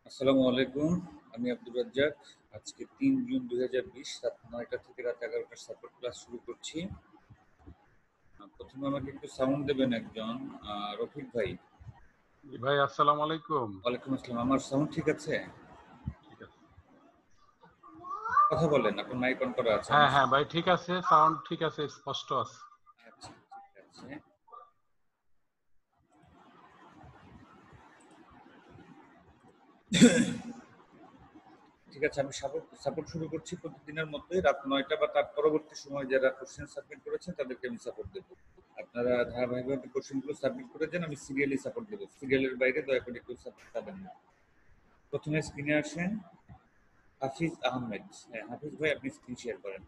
আসসালামু আলাইকুম। আমি আব্দুর রাজ্জাক। আজকে ৩ জুন ২০২০ রাত ৯টা থেকে রাত ১১টার সাপোর্ট ক্লাস শুরু করছি। প্রথমে আমাকে একটু সাউন্ড দেবেন একজন। রফিক ভাই। জি ভাই, আসসালামু আলাইকুম। ওয়ালাইকুম আসসালাম। আমার সাউন্ড ঠিক আছে? ঠিক আছে। কথা বলেন, আপনার মাইক অন করা আছে। হ্যাঁ হ্যাঁ ভাই, ঠিক আছে, সাউন্ড ঠিক আছে, স্পষ্ট আছে। আচ্ছা, ঠিক আছে। ঠিক আছে, আমি সাপোর্ট শুরু করছি প্রতিদিনের মতোই। রাত ৯টা বা তার পরবর্তী সময় যারা কোশ্চেন সাবমিট করেছেন তাদেরকে আমি সাপোর্ট দেবো। আপনারা ধারাবাহিকভাবে কোশ্চেনগুলো সাবমিট করে দেন, আমি সিরিয়ালি সাপোর্ট দেবো। সিরিয়ালের বাইরে দয়া করে কেউ সাপোর্ট পাবেন না। প্রথমে স্ক্রিনে আসেন হাফিজ আহমেদ। হ্যাঁ, হাফিজ ভাই আপনি স্ক্রিন শেয়ার করেন।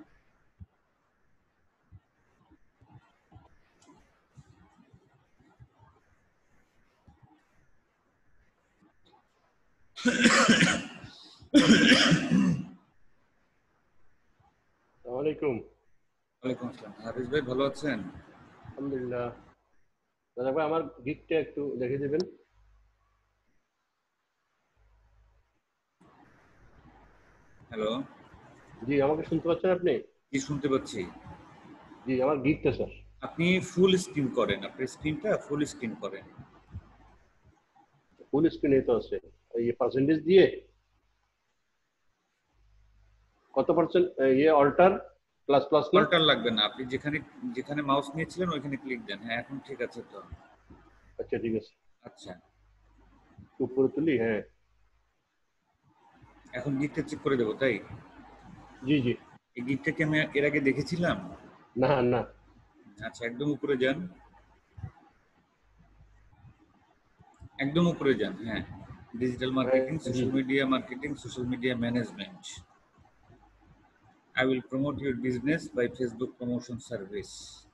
ওয়ালাইকুম। ওয়ালাইকুম আসসালাম। হাফিজ ভাই ভালো আছেন? আলহামদুলিল্লাহ। দাদা ভাই, আমার গিকটা একটু দেখে দেবেন। হ্যালো। জি, আমাকে শুনতে পাচ্ছেন আপনি? কি শুনতে পাচ্ছি? জি, আমার গিকটা স্যার। আপনি ফুল স্ক্রিন করেন, আপনার স্ক্রিনটা ফুল স্ক্রিন করেন। ফুল স্ক্রিনে তো আছে। এই পার্সেন্টেজ দিয়ে কত পার্সেন্ট অল্টার প্লাস প্লাস না? অল্টার লাগবে না, আপনি যেখানে যেখানে মাউস নিয়েছিলেন ওইখানে ক্লিক দেন। হ্যাঁ, এখন ঠিক আছে তো। আচ্ছা, ঠিক আছে। আচ্ছা, উপরে তুলি, হ্যাঁ। এখন গিকটা চেক করে দেবো, তাই? জি জি। এই গিকটা কি আমি এর আগে দেখেছিলাম? না না। আচ্ছা, একদম উপরে যান। একদম উপরে যান, হ্যাঁ। ডিজিটাল মার্কেটিং, জি। Social media marketing, social media management. I will promote your business by Facebook promotion service.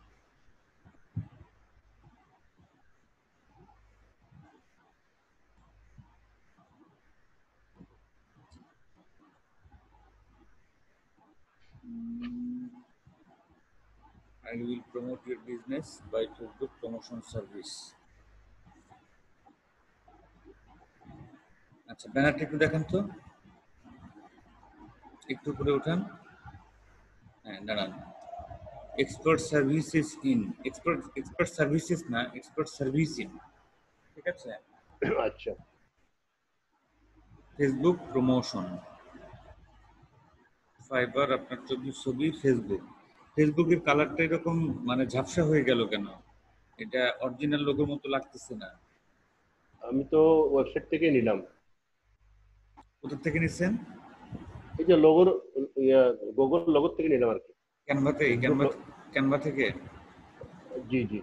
I will promote your business by Facebook promotion service. আচ্ছা, ব্যানারটা একটু দেখেন তো, একটু উপরে উঠান। হ্যাঁ, দাঁড়ান। Expert services in, expert services না, এক্সপার্ট সার্ভিস ইন। ঠিক আছে? আচ্ছা। ফেসবুক প্রমোশন, ফাইবার, আপনার ছবি ফেসবুক। ফেসবুকের কালারটা এরকম মানে ঝাপসা হয়ে গেল কেন? এটা অরিজিনাল লোগোর মতো লাগতেছে না। আমি তো ওয়েবসাইট থেকে নিলাম। কোথা থেকে নিচ্ছেন? এই যে লোগোর, গুগল লোগো থেকে নিলাম আর কি। ক্যানভাতে, ফেসবুক। ক্যানভা থেকে? জি জি।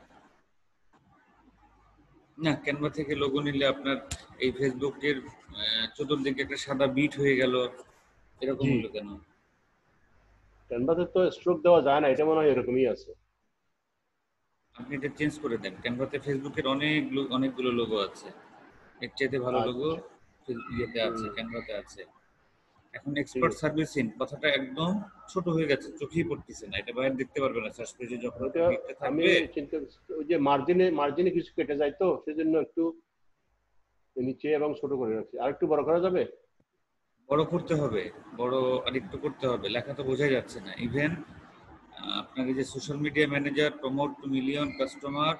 না, ক্যানভা থেকে লোগো নিলে আপনার এই ফেসবুকের চতুর্দিকে একটা সাদা বিট হয়ে গেল, এরকম জি, হলো কেন? ক্যানভাসে তো স্ট্রোক দেওয়া যায় না, এটা মনে হয় এরকমই আছে। আপনি এটা চেঞ্জ করে দেন। ক্যানভাতে ফেসবুকের অনেকগুলো লোগো আছে, এর চাইতে ভালো লোগো আচ্ছা। ইয়েতে আছে, ক্যানভাতে আছে। এখন ঠিক এক্সপার্ট আছে। সার্ভিসিং কথাটা একদম ছোট হয়ে গেছে, চোখেই পড়তেছে না। এটা বাইরে দেখতে পারবে না, সার্চ পেজে যখন ওইটা আপনার গিকটা আমি থাকবে। চিন্তা করছি, ওই যে মার্জিনে মার্জিনে কিছু কেটে যায় তো, সেজন্য একটু নিচে এবং ছোট করে রাখছি। আর একটু বড় করা যাবে? বড় করতে হবে, বড় আরেকটু করতে হবে, লেখা তো বোঝাই যাচ্ছে না। ইভেন আপনার এই যে social media manager, promote to million customer,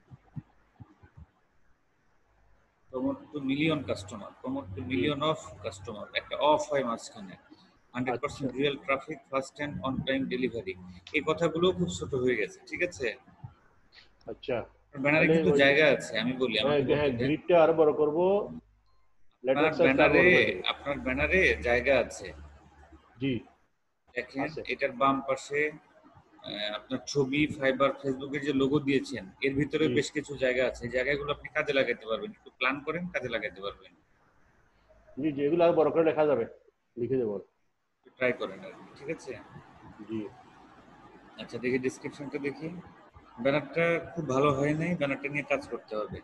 promote to জি। মিলিয়ন অফ কাস্টমার, একটা অফ হয় মাঝখানে। আচ্ছা 100% real traffic, first and on time delivery. এই কথাগুলো খুব ছোট হয়ে গেছে, ঠিক আছে? আচ্ছা। ব্যানারে তাহলে কিন্তু ওই, জায়গা আছে, আমি বলি, হ্যাঁ আমাকে বলতে হ্যাঁ, দেন। গ্রিডটা আরো বড় করব, লেটার আপনার সাইজটা আরো ব্যানারে, বড় করে দেবো। আপনার ব্যানারে জায়গা আছে। জি। দেখেন আছে। এটার বাম পাশে আপনার ছবি, ফাইবার, ফেসবুকের যে লোগো দিয়েছেন এর ভিতরে জি বেশ কিছু জায়গা আছে। এই জায়গাগুলো আপনি কাজে লাগাতে পারবেন, একটু প্ল্যান করেন, কাজে লাগাতে পারবেন। জি জি, এগুলো আরো বড় করে লেখা যাবে, লিখে দেবো। ট্রাই করেন আর কি, ঠিক আছে? জি। আচ্ছা, দেখি ডিসক্রিপশনটা দেখি। ব্যানারটা খুব ভালো হয় নাই, ব্যানারটা নিয়ে কাজ করতে হবে।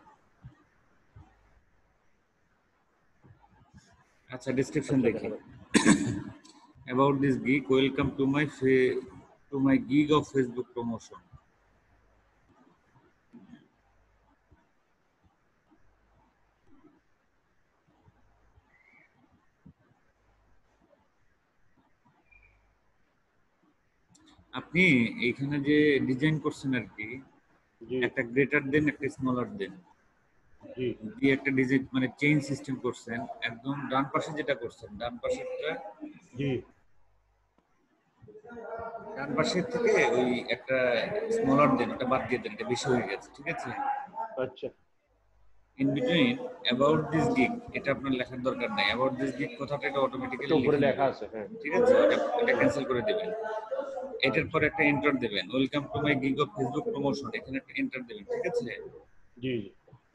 আচ্ছা, ডিসক্রিপশন আচ্ছা, দেখি। দেখা যাবে। About this gig, welcome to my gig of Facebook promotion. আপনি এইখানে যে ডিজাইন করছেন আর কি, জি একটা গ্রেটার দেন একটা স্মলার দেন জি দিয়ে একটা ডিজিট মানে চেইন সিস্টেম করছেন। একদম ডান পাশে যেটা করছেন, জি ডান পাশের থেকে ওই একটা স্মলার দেন, ওটা বাদ দিয়ে দেন, এটা বেশি হয়ে গেছে, ঠিক আছে? আচ্ছা in between about this gig, এটা আপনার লেখার দরকার নাই। অ্যাবাউট দিস গিগ কথাটা এটা একটা অটোমেটিক্যালি উপরে লিখে লেখা নেবে, আছে, হ্যাঁ। ঠিক আছে? এটা ক্যান্সেল করে দেবেন। এটার আচ্ছা পরে একটা এন্টার দেবেন, welcome to my gig of Facebook promotion, এখানে একটা এন্টার দেবেন, ঠিক আছে? জি জি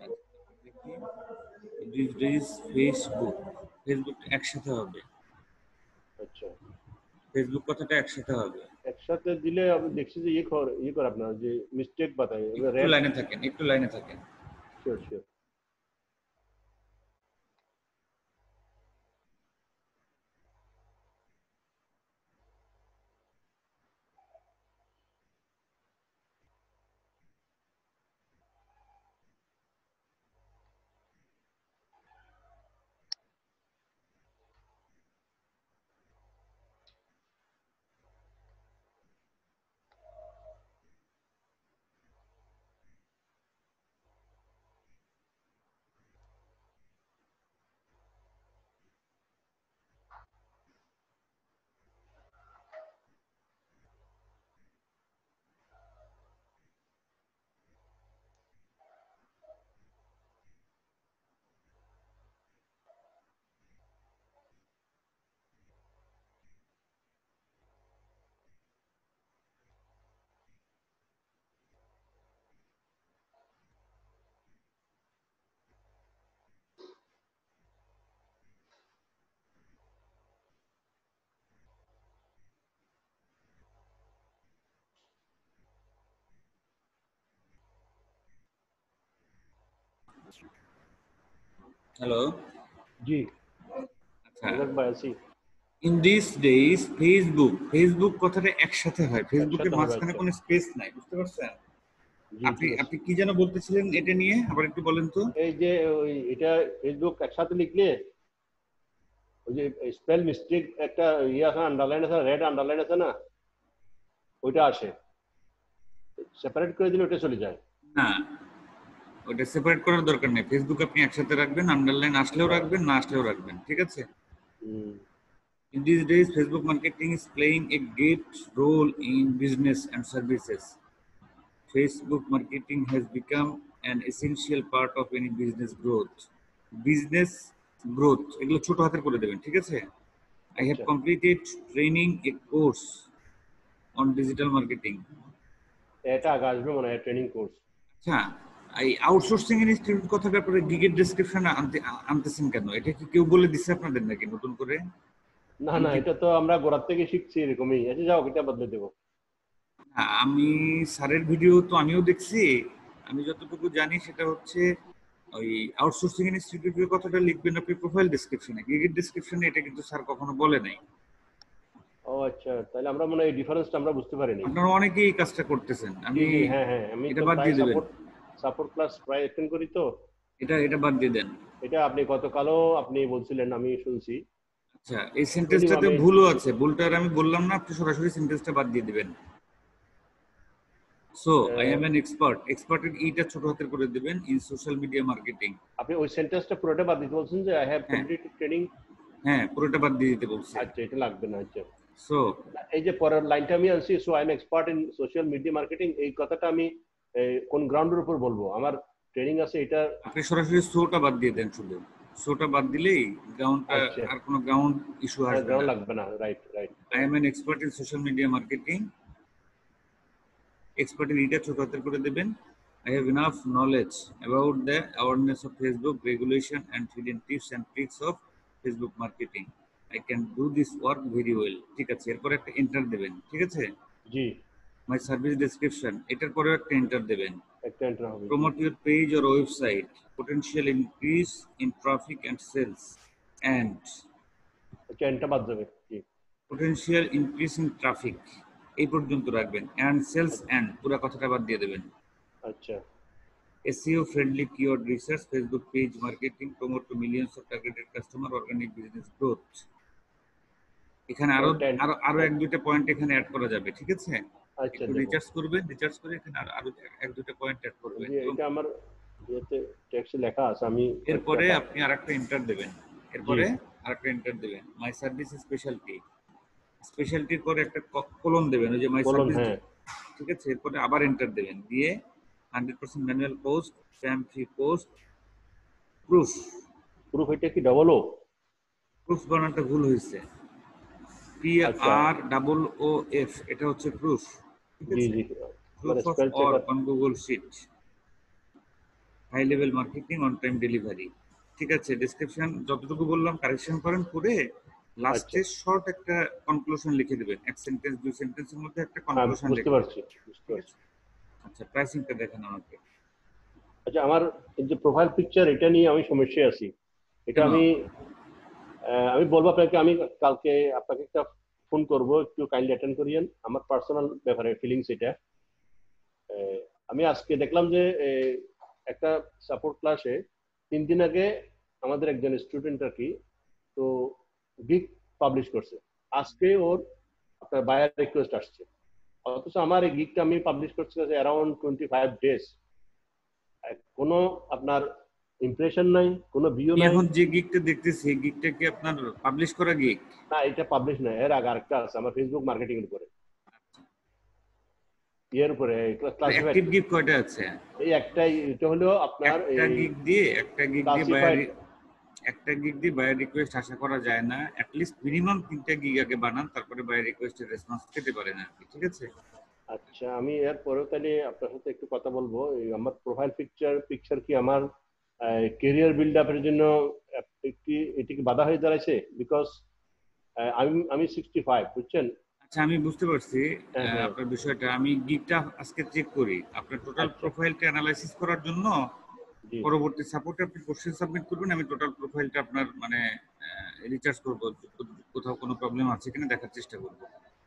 দিস ফেসবুক, ফেসবুক একসাথে হবে, আচ্ছা। ফেসবুক কথাটা একসাথে হবে। একসাথে দিলে আমি দেখছি যে ইয়ে করে আপনার যে মিস্টেক বাতায় একটু রেড। লাইনে থাকেন, একটু লাইনে থাকেন। Sure sure. হ্যালো। জি আচ্ছা, রিজাক ভাই আছি। In this days Facebook, Facebook কথাটা একসাথে হয়, ফেসবুকের একসাথে হবে, মাঝখানে আচ্ছা। কোনো স্পেস নাই, বুঝতে পারছেন? জি আপনি ঠিক আছে। আপনি কি যেন বলতেছিলেন এটা নিয়ে, আবার একটু বলেন তো। এই যে ওই এটা ফেসবুক একসাথে লিখলে ওই যে স্পেল মিস্টেক একটা ইয়ে আছে, আন্ডারলাইন আছে, রেড আন্ডারলাইন আছে না, ওইটা আসে। সেপারেট করে দিলে ওটা চলে যায়। না, ওটা সেপারেট করার দরকার নেই, ফেসবুক আপনি একসাথে রাখবেন, আন্ডারলাইন আসলেও আচ্ছা। রাখবেন, না আসলেও রাখবেন, ঠিক আছে? হুম। In these days, Facebook marketing is playing a great role in business and services. Facebook marketing has become an essential part of any business growth. Business growth, এগুলো ছোট হাতের করে দেবেন, ঠিক আছে? I have আচ্ছা completed training a course on digital marketing. এটা আগে আসবে মনে হয়, ট্রেনিং কোর্স। আচ্ছা, এই আউটসোর্সিং ইনস্টিটিউট কথাটা পরে গিগের ডেসক্রিপশনে আনতেছেন কেন? এটা কি কেউ বলে দিচ্ছে আপনাদের নাকি নতুন করে? না আমি না, কি এটা তো আমরা গোড়ার থেকে শিখছি এরকমই। আচ্ছা যাও, এটা বদলে দেবো। আমি স্যারের ভিডিও তো আমিও দেখছি। আমি যতটুকু জানি সেটা হচ্ছে ওই আউটসোর্সিং ইনস্টিটিউটের কথাটা লিখবেন আপনি প্রোফাইল ডেসক্রিপশনে, গিগের ডেসক্রিপশনে এটা কিন্তু স্যার কখনো বলে নাই। ও আচ্ছা, তাহলে আমরা মনে হয় এই ডিফারেন্সটা আমরা বুঝতে পারিনি। আপনারা অনেকেই এই কাজটা করতেছেন। জি আমি জি হ্যাঁ হ্যাঁ, আমি এটা তো বাদ প্রায় দিয়ে দেবেন, সাপোর্ট ক্লাস প্রায় অ্যাটেন্ড করি তো। এটা বাদ দিয়ে দেন। এটা আপনি গতকালও আপনি বলছিলেন, আমি শুনছি। আচ্ছা, এই শুনে নিব সেন্টেন্সটাতে আমি। ভুলও আছে, ভুলটা আর আমি বললাম না, আপনি সরাসরি সেন্টেন্সটা বাদ দিয়ে দিবেন। So I ah, am an expert, এক্সপার্টের ইটা ছোট হাতের করে দিবেন ইন সোশ্যাল মিডিয়া মার্কেটিং। আপনি ওই সেন্টেন্সটা পুরোটা বাদ দিতে বলছেন যে আই হ্যাভ হ্যাঁ কমপ্লিটেড ট্রেনিং। হ্যাঁ, পুরোটা বাদ দিয়ে দিতে বলছি। আচ্ছা, এটা লাগবে না, আচ্ছা। সো এই যে পরের লাইনটা আমি আনছি, so I am expert in social media marketing, এই কথাটা আমি কোন গ্রাউন্ডের উপর বলবো? আমার ট্রেনিং আছে এটা। আপনি সরাসরি শোটা বাদ দিয়ে দেন, শুধু শোটা বাদ দিলেই গ্রাউন্ডটা, আচ্ছা, আর কোনো গ্রাউন্ড ইস্যু আসবে গ্রাউন্ড না। লাগবে না, right right. I am an expert in social media marketing, এক্সপার্টের এটা ছোট হাতের করে দেবেন। I have enough knowledge about the awareness of Facebook regulation and hidden tips and tricks of Facebook marketing. I can do this work very well, ঠিক আছে? এরপরে একটা এন্টার দেবেন, ঠিক আছে? জি, মাই সার্ভিস ডেসক্রিপশন, এটার পরেও একটা এন্টার দেবেন। একটা এন্টার হবে, জি। Promote your page or website, potential increase in traffic and sales, and আচ্ছা, এন্টার বাদ যাবে, জি। potential increase in traffic এই পর্যন্ত রাখবেন, and sales and পুরো কথাটা বাদ দিয়ে দেবেন। আচ্ছা SEO friendly keyword research, Facebook page marketing, promote to millions of targeted customer, organic business growth, এখানে আরো Content. আরো আরো এক দুইটা পয়েন্ট এখানে অ্যাড করা যাবে, ঠিক আছে? আচ্ছা একটু দেখো, রিচার্জ করবেন, রিচার্জ করে এখানে আরো এক দুইটা পয়েন্ট অ্যাড করবেন। যে এটা আমার ইয়েতে টেক্সটে লেখা আছে, আমি এরপরে আপনি আরেকটা এন্টার দেবেন, এরপরে আরেকটা এন্টার দেবেন, মাই সার্ভিস স্পেশালিটি। স্পেশালিটির পরে একটা কলন দেবেন, ওই যে মাই বলুন। সার্ভিস, হ্যাঁ, ঠিক আছে? এরপরে আবার এন্টার দেবেন, দিয়ে 100% manual post, spam free post, proof. Proof এটা কি ডবল ও? প্রুফ বানানটা ভুল হয়েছে, আচ্ছা, PROOF, এটা হচ্ছে প্রুফ, ঠিক জি আছে? জি, proof of spell checker. Work on Google sheet, high level marketing, on time delivery, ঠিক আছে? ডেসক্রিপশন যতটুকু বললাম কারেকশন করেন, করে লাস্টে শর্ট একটা কনক্লুশন লিখে দেবেন, এক সেন্টেন্স দুই সেন্টেন্সের মধ্যে একটা হ্যাঁ, কনক্লুশন বুঝতে লিখে পারছি, বুঝতে ঠিক পারছি। আছে? আচ্ছা, প্রাইসিংটা দেখেন আমাকে। আচ্ছা, আমার এই যে প্রোফাইল পিকচার, এটা নিয়ে আমি সমস্যায় আছি। এটা কেন? আমি বলবো আপনাকে, আমি কালকে আপনাকে একটা ফোন করব, একটু কাইন্ডলি অ্যাটেন্ড করিয়েন। আমার পার্সোনাল ব্যাপারে ফিলিংস এটা। আমি আজকে দেখলাম যে একটা সাপোর্ট ক্লাসে 3 দিন আগে আমাদের একজন স্টুডেন্ট আর কি, তো গিগ পাবলিশ করছে। আজকে ওর আপনার বায়ার রিকোয়েস্ট আসছে, অথচ আমার এই গিগটা আমি পাবলিশ করছি অ্যারাউন্ড 25 ডেজ। কোনো আপনার ইমপ্রেশন নাই, কোনো ভিউ আমি নাই। এখন যে গিগটা দেখতেছি, এই গিগটা কি আপনার পাবলিশ করা গিগ? না, এটা পাবলিশ না, এর আগে আরেকটা আছে আমার ফেসবুক মার্কেটিং এর উপরে, এর উপরে ক্লাসিফাইড। অ্যাক্টিভ গিগ কয়টা আছে? এই একটাই, এটা হলো আপনার একটা গিগ দিয়ে ক্লাসিফাইড। একটা গিগ দিয়ে বায়ার রিকোয়েস্ট আশা করা যায় না। অ্যাটলিস্ট মিনিমাম 3টা গিগ আগে বানান, তারপরে বায়ার রিকোয়েস্টের রেসপন্স পেতে পারেন আর কি, ঠিক আছে? আচ্ছা, আমি এর পরেও তাহলে আপনার সাথে একটু কথা বলবো। এই আমার প্রোফাইল পিকচার কি আমার ক্যারিয়ার বিল্ড আপের জন্য এটি কি বাধা হয়ে দাঁড়াইছে? বিকজ আমি 65, বুঝছেন? আচ্ছা, আমি বুঝতে পারছি হ্যাঁ হ্যাঁ, আপনার বিষয়টা। আমি গিগটা আজকে চেক করি, আপনার টোটাল আচ্ছা, প্রোফাইলটা অ্যানালাইসিস করার জন্য জি। পরবর্তী সাপোর্টে আপনি কোশ্চেন সাবমিট করবেন, আমি টোটাল প্রোফাইলটা আপনার মানে রিচার্জ করবো, কোথাও কোনো প্রবলেম আছে কিনা দেখার চেষ্টা করবো।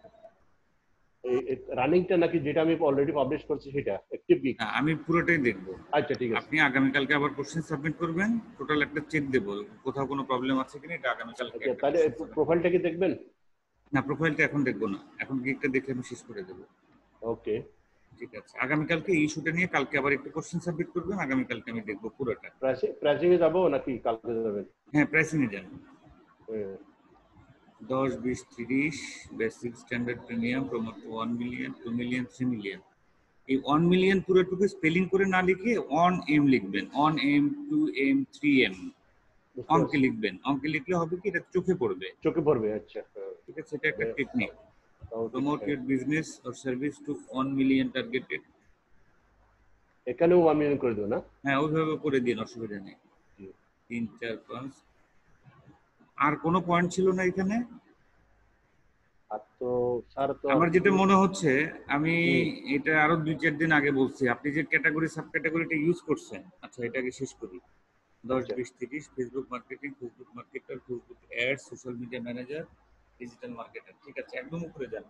রানিংটা নাকি যেটা আমি অলরেডি পাবলিশ করছি সেটা অ্যাক্টিভ গিগ? আমি পুরোটাই দেখবো। আচ্ছা, ঠিক আছে। আপনি আগামীকালকে আবার কোশ্চেন সাবমিট করবেন, টোটাল একটা চেক দেবো কোথাও কোনো প্রবলেম আছে কিনা, এটা আগামীকালকে আচ্ছা, একটা তাহলে question submit। প্রোফাইলটা কি দেখবেন? না, প্রোফাইলটা এখন দেখবো না, এখন গিগটা দেখে আমি শেষ করে দেবো। ওকে। ঠিক আছে, আগামীকালকে এই ইস্যুটা নিয়ে কালকে আবার একটু কোশ্চেন সাবমিট করবেন, আগামীকালকে আমি দেখবো পুরোটা। প্রাইসিং এ যাবো নাকি কালকে যাবেন? হ্যাঁ, প্রাইসিং এ যান। হ্যাঁ, 10, 20, 30 basic, standard, premium, promote 1 million, 2 million, 3 million. এই 1 মিলিয়ন পুরোটুকু স্পেলিং করে না লিখে 1M লিখবেন, 1M, 2M, 3M বুঝতে অঙ্কে পারছি। লিখবেন। অঙ্কে লিখলে হবে কি, এটা চোখে পড়বে, চোখে পড়বে। আচ্ছা, ঠিক আছে? এটা একটা টেকনিক। তাও ঠিক। প্রমোট হ্যাঁ। Your business or service to 1 million targeted. এখানেও 1 মিলিয়ন করে দেবো না? হ্যাঁ, ওইভাবে করে দিন, অসুবিধা নেই। জি। 3, 4, 5। আর কোনো পয়েন্ট ছিল না এখানে? আর তো স্যার তো আমার যেটা মনে হচ্ছে, আমি জি। এটা আরো 2-4 দিন আগে বলছি, আপনি যে ক্যাটাগরি সাব ক্যাটাগরিটা ইউজ করছেন, আচ্ছা এটাকে শেষ করি। 10, আচ্ছা, 20, 30 Facebook marketing, Facebook marketer, Facebook ad, social media manager, digital marketer, ঠিক আছে? একদম উপরে যান,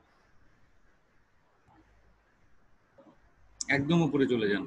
একদম উপরে চলে যান।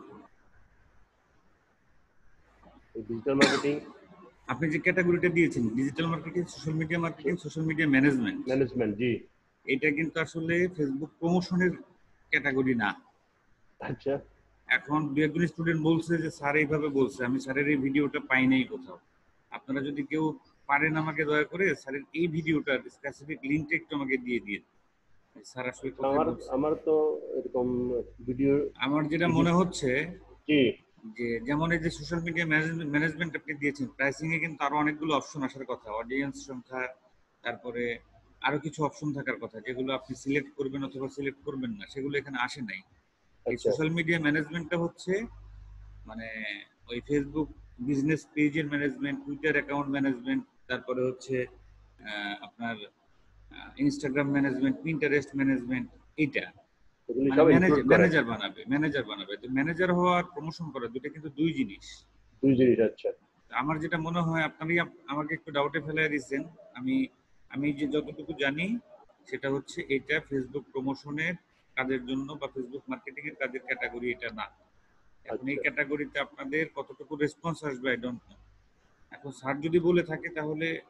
ডিজিটাল মার্কেটিং আপনি যে ক্যাটাগরিটা দিয়েছেন, digital marketing, social media management, management, জি। এটা কিন্তু আসলে ফেসবুক প্রমোশনের ক্যাটাগরি না। আচ্ছা, এখন দু একজন স্টুডেন্ট বলছে যে স্যার এইভাবে বলছে, আমি স্যারের এই ভিডিওটা পাই নাই কোথাও। আপনারা যদি কেউ পারেন আমাকে দয়া করে স্যারের এই ভিডিওটার স্পেসিফিক লিঙ্কটা একটু আমাকে দিয়ে দিন, স্যার আসলে কোথায় আমার বলছে। আমার তো এরকম ভিডিও। আমার যেটা মনে হচ্ছে জি। যে, যেমন এই যে সোশ্যাল মিডিয়া ম্যানেজমেন্ট আপনি দিয়েছেন, প্রাইসিং এ কিন্তু আরো অনেকগুলো অপশন আসার কথা, অডিয়েন্স সংখ্যা, তারপরে আরো কিছু অপশন থাকার কথা, যেগুলো আপনি সিলেক্ট করবেন অথবা সিলেক্ট করবেন না, সেগুলো এখানে আসে নাই। এই আচ্ছা, সোশ্যাল মিডিয়া ম্যানেজমেন্টটা হচ্ছে মানে ওই ফেসবুক বিজনেস পেজের ম্যানেজমেন্ট, টুইটার অ্যাকাউন্ট ম্যানেজমেন্ট, তারপরে হচ্ছে আপনার ইনস্টাগ্রাম ম্যানেজমেন্ট, পিন্টারেস্ট ম্যানেজমেন্ট, এইটা এগুলি মানে সব ইনক্লুড করে। ম্যানেজার বানাবে। তো ম্যানেজার হওয়া আর প্রমোশন করা দুটো কিন্তু দুই জিনিস। দুই জিনিস। আচ্ছা, আমার যেটা মনে হয়, আপনি আমাকে একটু ডাউটে ফেলাই দিচ্ছেন। আমি আমি যে যতটুকু জানি সেটা হচ্ছে এটা ফেসবুক প্রমোশনের কাজের জন্য বা ফেসবুক মার্কেটিং এর কাজের ক্যাটাগরি এটা না। এখন এই আচ্ছা, ক্যাটাগরিতে আপনাদের কতটুকু রেসপন্স আসবে আই ডোন্ট নো। এখন স্যার যদি বলে থাকে তাহলে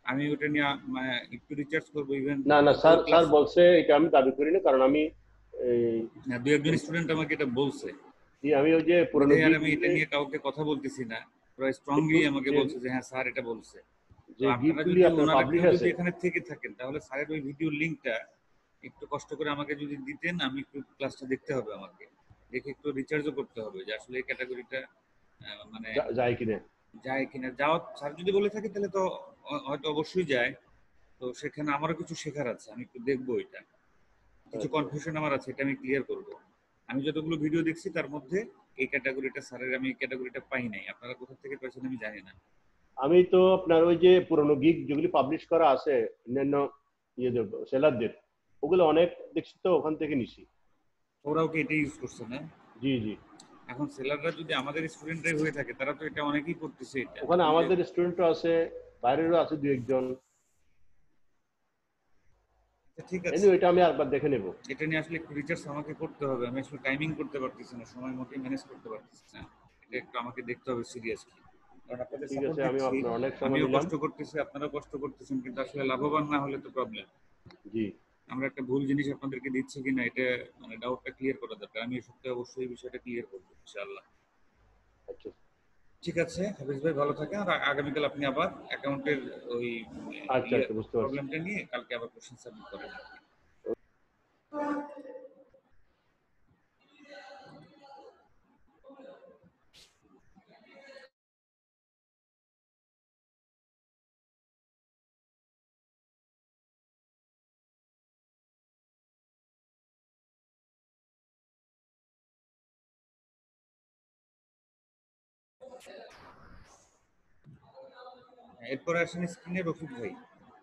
আমি ওটা নিয়ে মানে একটু রিচার্জ করবো ইভেন। না না স্যার, স্যার বলছে এটা আমি দাবি করি না, কারণ আমি দু একজন স্টুডেন্ট আমাকে এটা বলছে। আমি ওই যে পুরনো আর আমি এটা নিয়ে কাউকে কথা বলতেছি না, পুরো স্ট্রংলি আমাকে বলছে যে হ্যাঁ স্যার এটা বলছে। তো যে আপনারা গিফটগুলি যদি আপনার ওনারা পাবলিশ কেউ আছে, যদি এখানে থেকে থাকেন তাহলে স্যারের ওই ভিডিও লিংকটা একটু কষ্ট করে আমাকে যদি দিতেন, আমি একটু ক্লাসটা দেখতে হবে, আমাকে দেখে একটু রিচার্জও করতে হবে যে আসলে এই ক্যাটাগরিটা মানে যায় কিনা। যায় কিনা। যাওয়া স্যার যদি বলে থাকে তাহলে তো হয়তো অবশ্যই যায়। তো সেখানে আমারও কিছু শেখার আছে, আমি একটু দেখবো এটা, কিছু কনফিউশন আমার আছে, এটা আমি ক্লিয়ার করব। আমি যতগুলো ভিডিও দেখছি তার মধ্যে এই ক্যাটাগরিটা স্যারের আমি এই ক্যাটাগরিটা পাই নাই, আপনারা কোথা থেকে পাইছেন আমি জানি না। আমি তো আপনার ওই যে পুরনো গিগ যেগুলি পাবলিশ করা আছে অন্যান্য ইয়েদের সেলারদের, ওগুলো অনেক দেখছি তো ওখান থেকে নিছি। ওরাও কি এটাই ইউজ করছে না? জি জি। এখন সেলাররা যদি আমাদের স্টুডেন্টরাই হয়ে থাকে তারা তো এটা অনেকেই করতেছে এটা। ওখানে আমাদের স্টুডেন্টও আছে, বাইরেরও আছে দু একজন। ঠিক আছে, এটা আমি আরেকবার দেখে নেব। এটা নিয়ে আসলে একটু রিসার্চ আমাকে করতে হবে, আমি আসলে টাইমিং করতে পারতেছি না, সময় মতো ম্যানেজ করতে পারতেছি না, এটা একটু আমাকে দেখতে হবে সিরিয়াসলি। কারণ আপনাদের ঠিক সাপোর্ট আছে, আমি দিচ্ছি, আপনার অনেক সময় আমিও নিলাম। কষ্ট করতেছি, আপনারাও কষ্ট করতেছেন, কিন্তু আসলে লাভবান না হলে তো প্রবলেম। জি। আমরা একটা ভুল জিনিস আপনাদেরকে দিচ্ছি কিনা এটা মানে ডাউটটা ক্লিয়ার করা দরকার। আমি এই সপ্তাহে অবশ্যই এই বিষয়টা ক্লিয়ার করবো ইনশাআল্লাহ। আচ্ছা ঠিক আছে হাফিজ ভাই, ভালো থাকেন। আর আগামীকাল আপনি আবার অ্যাকাউন্টের ওই আচ্ছা আচ্ছা, বুঝতে পারছি। প্রবলেমটা নিয়ে কালকে আবার কোশ্চেন সাবমিট করেন। এরপরে আসেন স্ক্রিনে রফিক ভাই।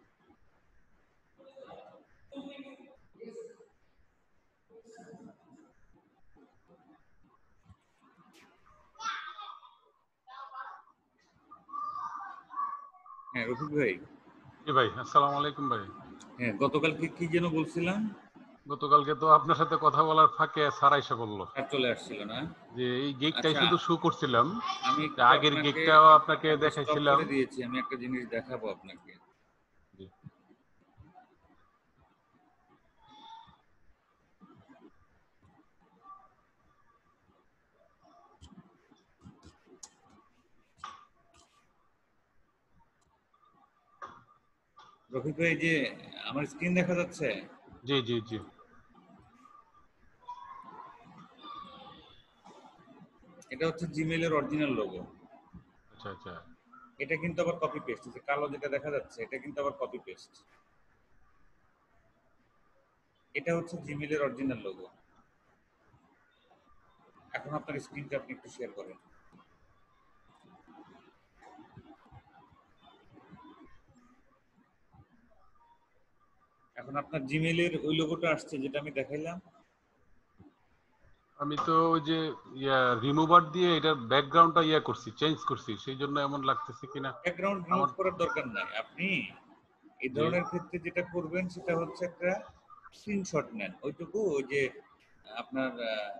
হ্যাঁ রফিক ভাই। জি ভাই, আসসালামু আলাইকুম ভাই। হ্যাঁ গতকালকে কি যেন বলছিলাম? গতকালকে তো আপনার সাথে কথা বলার ফাঁকে স্যার এসে বললো আর চলে আসছিল না? যে এই গিগটাই আচ্ছা, শুধু শো করছিলাম, আমি আগের গিগটাও আপনাকে স্টপ দেখাইছিলাম। করে দিয়েছি, আমি একটা জিনিস দেখাবো আপনাকে। জি। রফিক ভাই, যে আমার স্ক্রিন দেখা যাচ্ছে? জি জি জি। এটা হচ্ছে জিমেইলের অরিজিনাল লোগো। আচ্ছা আচ্ছা। এটা কিন্তু আবার কপি পেস্ট, যে কালো যেটা দেখা যাচ্ছে এটা কিন্তু আবার কপি পেস্ট। এটা হচ্ছে জিমেইলের অরিজিনাল লোগো। এখন আপনার স্ক্রিনটা আপনি একটু শেয়ার করেন। এখন আপনার জিমেইলের ওই লোগোটা আসছে যেটা আমি দেখাইলাম। আমি তো ওই যে রিমুভার দিয়ে এটার ব্যাকগ্রাউন্ডটা করছি, চেঞ্জ করছি, সেই জন্য এমন লাগতেছে কিনা। ব্যাকগ্রাউন্ড রিমুভ করার দরকার নাই, আপনি এই ধরনের ক্ষেত্রে যেটা করবেন সেটা হচ্ছে একটা স্ক্রিনশট নেন, ওইটুকু ওই যে আপনার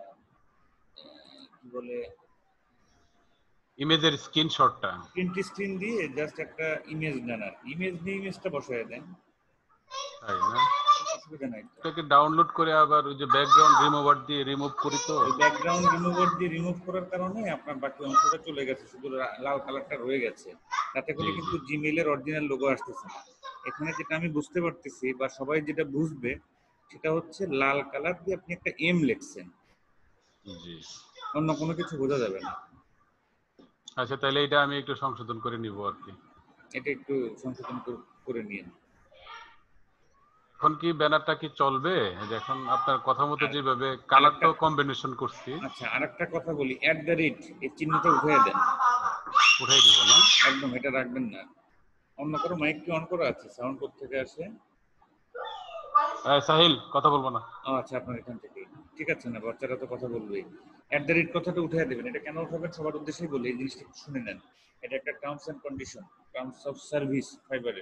কি বলে ইমেজের স্ক্রিনশটটা। স্ক্রিন দিয়ে জাস্ট একটা ইমেজ নেন, আর ইমেজ নিয়ে ইমেজটা বসায় দেন, তাই না? অসুবিধা নাই। এটাকে ডাউনলোড করে আবার ওই যে ব্যাকগ্রাউন্ড রিমুভার দিয়ে রিমুভ করি, তো ওই ব্যাকগ্রাউন্ড রিমুভার দিয়ে রিমুভ করার কারণে আপনার বাকি অংশটা চলে গেছে, শুধু লাল কালারটা রয়ে গেছে, তাতে করে কিন্তু জিমেইলের অরিজিনাল লোগো আসতেছে না। এখানে যেটা আমি বুঝতে পারতেছি বা সবাই যেটা বুঝবে সেটা হচ্ছে লাল কালার দিয়ে আপনি একটা এম লিখছেন, জি। অন্য কোনো কিছু বোঝা যাবে না। আচ্ছা, তাহলে এটা আমি একটু সংশোধন করে নিব আর কি। এটা একটু সংশোধন করে নিন। এখন কি ব্যানারটা কি চলবে? এখন আপনার কথা মতো যেভাবে কালারটাও কম্বিনেশন করছি। আচ্ছা, আরেকটা কথা বলি, @ এই চিহ্নটা উঠিয়ে দেন। উঠাই দিব না? একদম এটা রাখবেন না। অন্য কারো মাইক কি অন করা আছে? সাউন্ড কোথা থেকে আসে? সাহিল, কথা বলবো না। আচ্ছা, আপনার এখান থেকে ঠিক আছে না, বাচ্চারা তো কথা বলবেই। @ কথাটা উঠিয়ে দেবেন। এটা কেন উঠাবেন সবার উদ্দেশ্যেই বলি, এই জিনিসটা একটু শুনে নেন। এটা একটা terms and condition, terms of service ফাইবারের।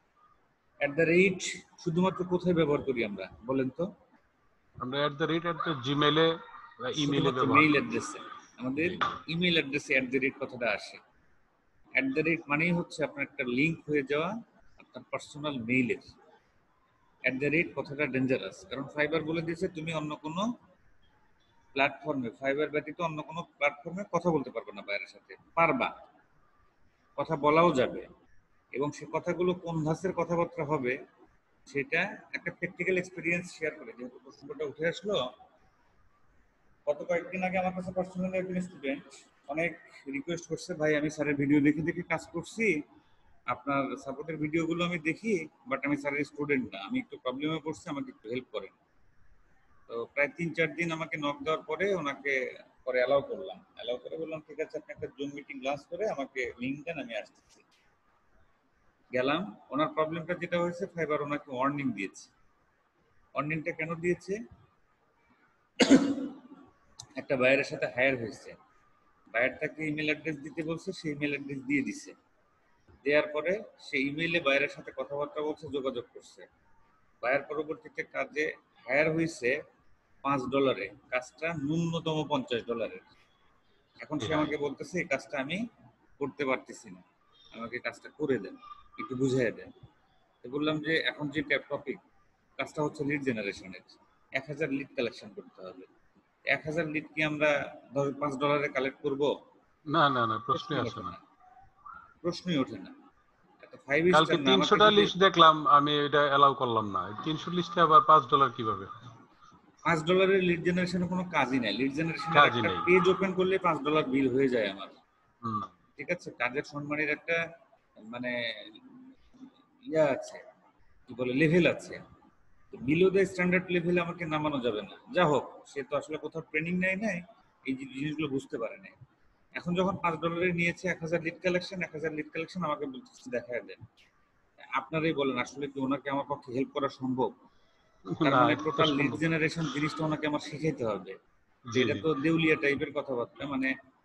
@ শুধুমাত্র কোথায় ব্যবহার করি আমরা বলেন তো? আমরা একটা জিমেইলে বা ইমেইলে শুধুমাত্র ব্যবহার মেইল করি। অ্যাড্রেসে, আমাদের ইমেইল অ্যাড্রেসে @ কথাটা আসে। @ মানেই হচ্ছে আপনার একটা লিংক হয়ে যাওয়া, তার পার্সোনাল মেইলের কথাটা ডেঞ্জারাস, কারণ ফাইবার বলে দিয়েছে তুমি অন্য কোনো প্ল্যাটফর্মে, ফাইবার ব্যতীত অন্য কোনো প্ল্যাটফর্মে কথা বলতে পারবে না বাইরের সাথে। পারবা, কথা বলাও যাবে, এবং সে কথাগুলো কোন ধাঁচের কথাবার্তা হবে সেটা একটা প্র্যাকটিক্যাল এক্সপিরিয়েন্স শেয়ার করে। যেহেতু প্রশ্নটা উঠে আসলো, গত কয়েকদিন আগে আমার কাছে পার্সোনালি একজন স্টুডেন্ট অনেক রিকোয়েস্ট করছে, ভাই আমি স্যারের ভিডিও দেখে দেখে কাজ করছি, আপনার সাপোর্টের ভিডিওগুলো আমি দেখি, বাট আমি স্যারের স্টুডেন্ট না, আমি একটু প্রবলেমে পড়ছি, আমাকে একটু হেল্প করেন। তো প্রায় 3-4 দিন আমাকে নক দেওয়ার পরে ওনাকে পরে অ্যালাউ করলাম, অ্যালাউ করে বললাম ঠিক আছে আপনি একটা জুম মিটিং লাঞ্চ করে আমাকে লিঙ্ক দেন, আমি আসতেছি। গেলাম, ওনার প্রবলেমটা যেটা হয়েছে, ফাইবার ওনাকে ওয়ার্নিং দিয়েছে। ওয়ার্নিংটা কেন দিয়েছে? একটা বায়ারের সাথে হায়ার হয়েছে, বায়ার তাকে ইমেল অ্যাড্রেস দিতে বলছে, সেই ইমেল অ্যাড্রেস দিয়ে দিছে। দেওয়ার পরে সেই ইমেইলে বায়ারের সাথে কথাবার্তা বলছে, যোগাযোগ করছে। বায়ার পরবর্তীতে কাজে হায়ার হয়েছে $5, কাজটা ন্যূনতম $50। এখন সে আমাকে বলতেছে এই কাজটা আমি করতে পারতেছি না, আমাকে কাজটা করে দেন, একটু বুঝিয়ে দেন। তো বললাম যে এখন যে টপিক, কাজটা হচ্ছে লিড জেনারেশনের, 1000 লিড কালেকশন করতে হবে। 1000 লিড কি আমরা $5 কালেক্ট করবো? না না না, প্রশ্নই আসে না। প্রশ্নই ওঠে না। একটা 5 কালকে স্টার না, 300টা লিস্ট দেখলাম, আমি এটা এলাও করলাম না। 300 লিস্টে আবার $5 কিভাবে? $5 লিড জেনারেশনের কোনো কাজই নাই। লিড জেনারেশনের কাজই একটা নেই। পেজ ওপেন করলে $5 বিল হয়ে যায় আমার। হুম। ঠিক আছে, কাজের সম্মানের একটা মানে ইয়া আছে, কি বলে, লেভেল আছে। বিলো দ্য স্ট্যান্ডার্ড লেভেলে আমাকে নামানো যাবে না। যা হোক, সে তো আসলে কোথাও ট্রেনিং নেয় নাই, এই জিনিসগুলো বুঝতে পারে নাই। এখন যখন $5 নিয়েছে 1000 লিড কালেকশন, 1000 লিড কালেকশন আমাকে বলতেছে দেখায় দেন। আপনারাই বলেন আসলে কি ওনাকে আমার পক্ষে হেল্প করা সম্ভব? তার না, মানে এটা তো টোটাল লিড সম্ভব। জেনারেশন জিনিসটা ওনাকে আমার শিখাইতে হবে। জি এটা জি। তো দেউলিয়া টাইপের কথাবার্তা। মানে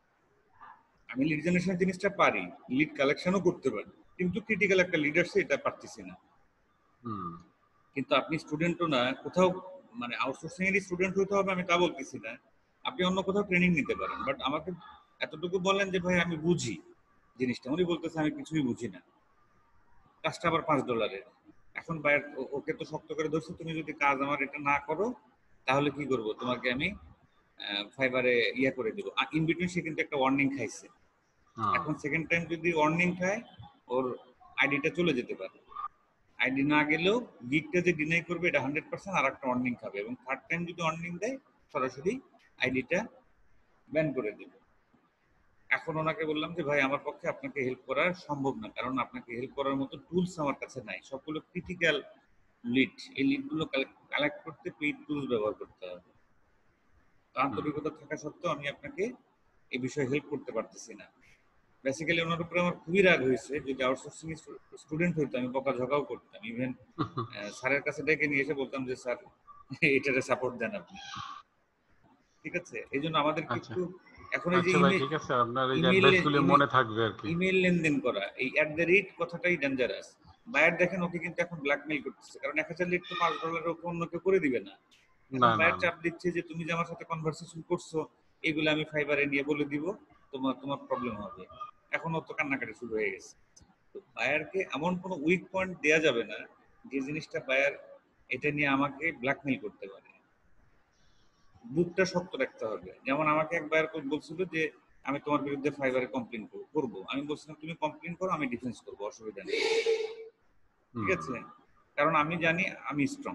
আমি লিড জেনারেশন জিনিসটা পারি, লিড কালেকশনও করতে পারি, কিন্তু ক্রিটিক্যাল একটা লিডারশিপ এটা পারতেছি না। হুম। কিন্তু আপনি স্টুডেন্টও না, কোথাও মানে আউটসোর্সিং এরই স্টুডেন্ট হতে হবে আমি তা বলতেছি না, আপনি অন্য কোথাও ট্রেনিং নিতে পারেন, বাট আমাকে এতটুকু বলেন যে ভাই আমি বুঝি জিনিসটা। উনি বলতেছে আমি কিছুই বুঝি না, কাজটা আবার $5। এখন বাইরে ওকে তো শক্ত করে ধরছে, তুমি যদি কাজ আমার এটা না করো তাহলে কি করব, তোমাকে আমি ফাইবারে ইয়া করে দিব। আর ইন বিটুইন সে কিন্তু একটা ওয়ার্নিং খাইছে। হ্যাঁ। এখন সেকেন্ড টাইম যদি ওয়ার্নিং খায়, ওর আইডিটা চলে যেতে পারে। আইডি না গেলেও গিগটা যে ডিনাই করবে এটা 100% আর একটা ওয়ার্নিং খাবে, এবং থার্ড টাইম যদি ওয়ার্নিং দেয় সরাসরি আইডিটা ব্যান করে দেবে। এখন ওনাকে বললাম যে ভাই আমার পক্ষে আপনাকে হেল্প করা সম্ভব না, কারণ আপনাকে হেল্প করার মতো টুলস আমার কাছে নাই, সবগুলো ক্রিটিক্যাল লিড, এই লিডগুলো কালেক্ট করতে পেইড টুলস ব্যবহার করতে হবে। তো আন্তরিকতা থাকা সত্ত্বেও আমি আপনাকে এই বিষয়ে হেল্প করতে পারতেছি না। বেসিক্যালি ওনার উপরে আমার খুবই রাগ হয়েছে। যদি আউটসোর্সিং স্টুডেন্ট হইতো আমি বকাঝকাও করতাম, ইভেন স্যারের কাছে ডেকে নিয়ে এসে বলতাম যে স্যার এটারে সাপোর্ট দেন আপনি। ঠিক আছে, এই জন্য আমাদেরকে আচ্ছা একটু এখন এই যে আচ্ছা ভাই, ঠিক আছে, আপনার এই যে ইমেইল অ্যাডভাইস গুলো মনে থাকবে আর কি। ইমেইল লেনদেন করা, এই @, কথাটাই ডেঞ্জারাস। বায়ার দেখেন ওকে কিন্তু এখন ব্ল্যাকমেইল করতেছে, কারণ 1000 লিড তো $5 ওকে অন্য কেউ করে দিবে না। এখন না না বায়ার না। চাপ দিচ্ছে যে তুমি যে আমার সাথে কনভারসেশন করছো এগুলো আমি ফাইবারে নিয়ে বলে দিব, তোমার প্রবলেম হবে। এখন ও তো কান্নাকাটি শুরু হয়ে গেছে। তো বায়ারকে এমন কোনো উইক পয়েন্ট দেয়া যাবে না যে জিনিসটা বায়ার এটা নিয়ে আমাকে ব্ল্যাকমেইল করতে পারে। বুকটা শক্ত রাখতে হবে। যেমন আমাকে এক বায়ার বলছিল যে আমি তোমার বিরুদ্ধে ফাইবারে কমপ্লেইন করব। আমি বলছিলাম তুমি কমপ্লেইন করো, আমি ডিফেন্স করব, অসুবিধা নেই। ঠিক আছে, কারণ আমি জানি আমি স্ট্রং,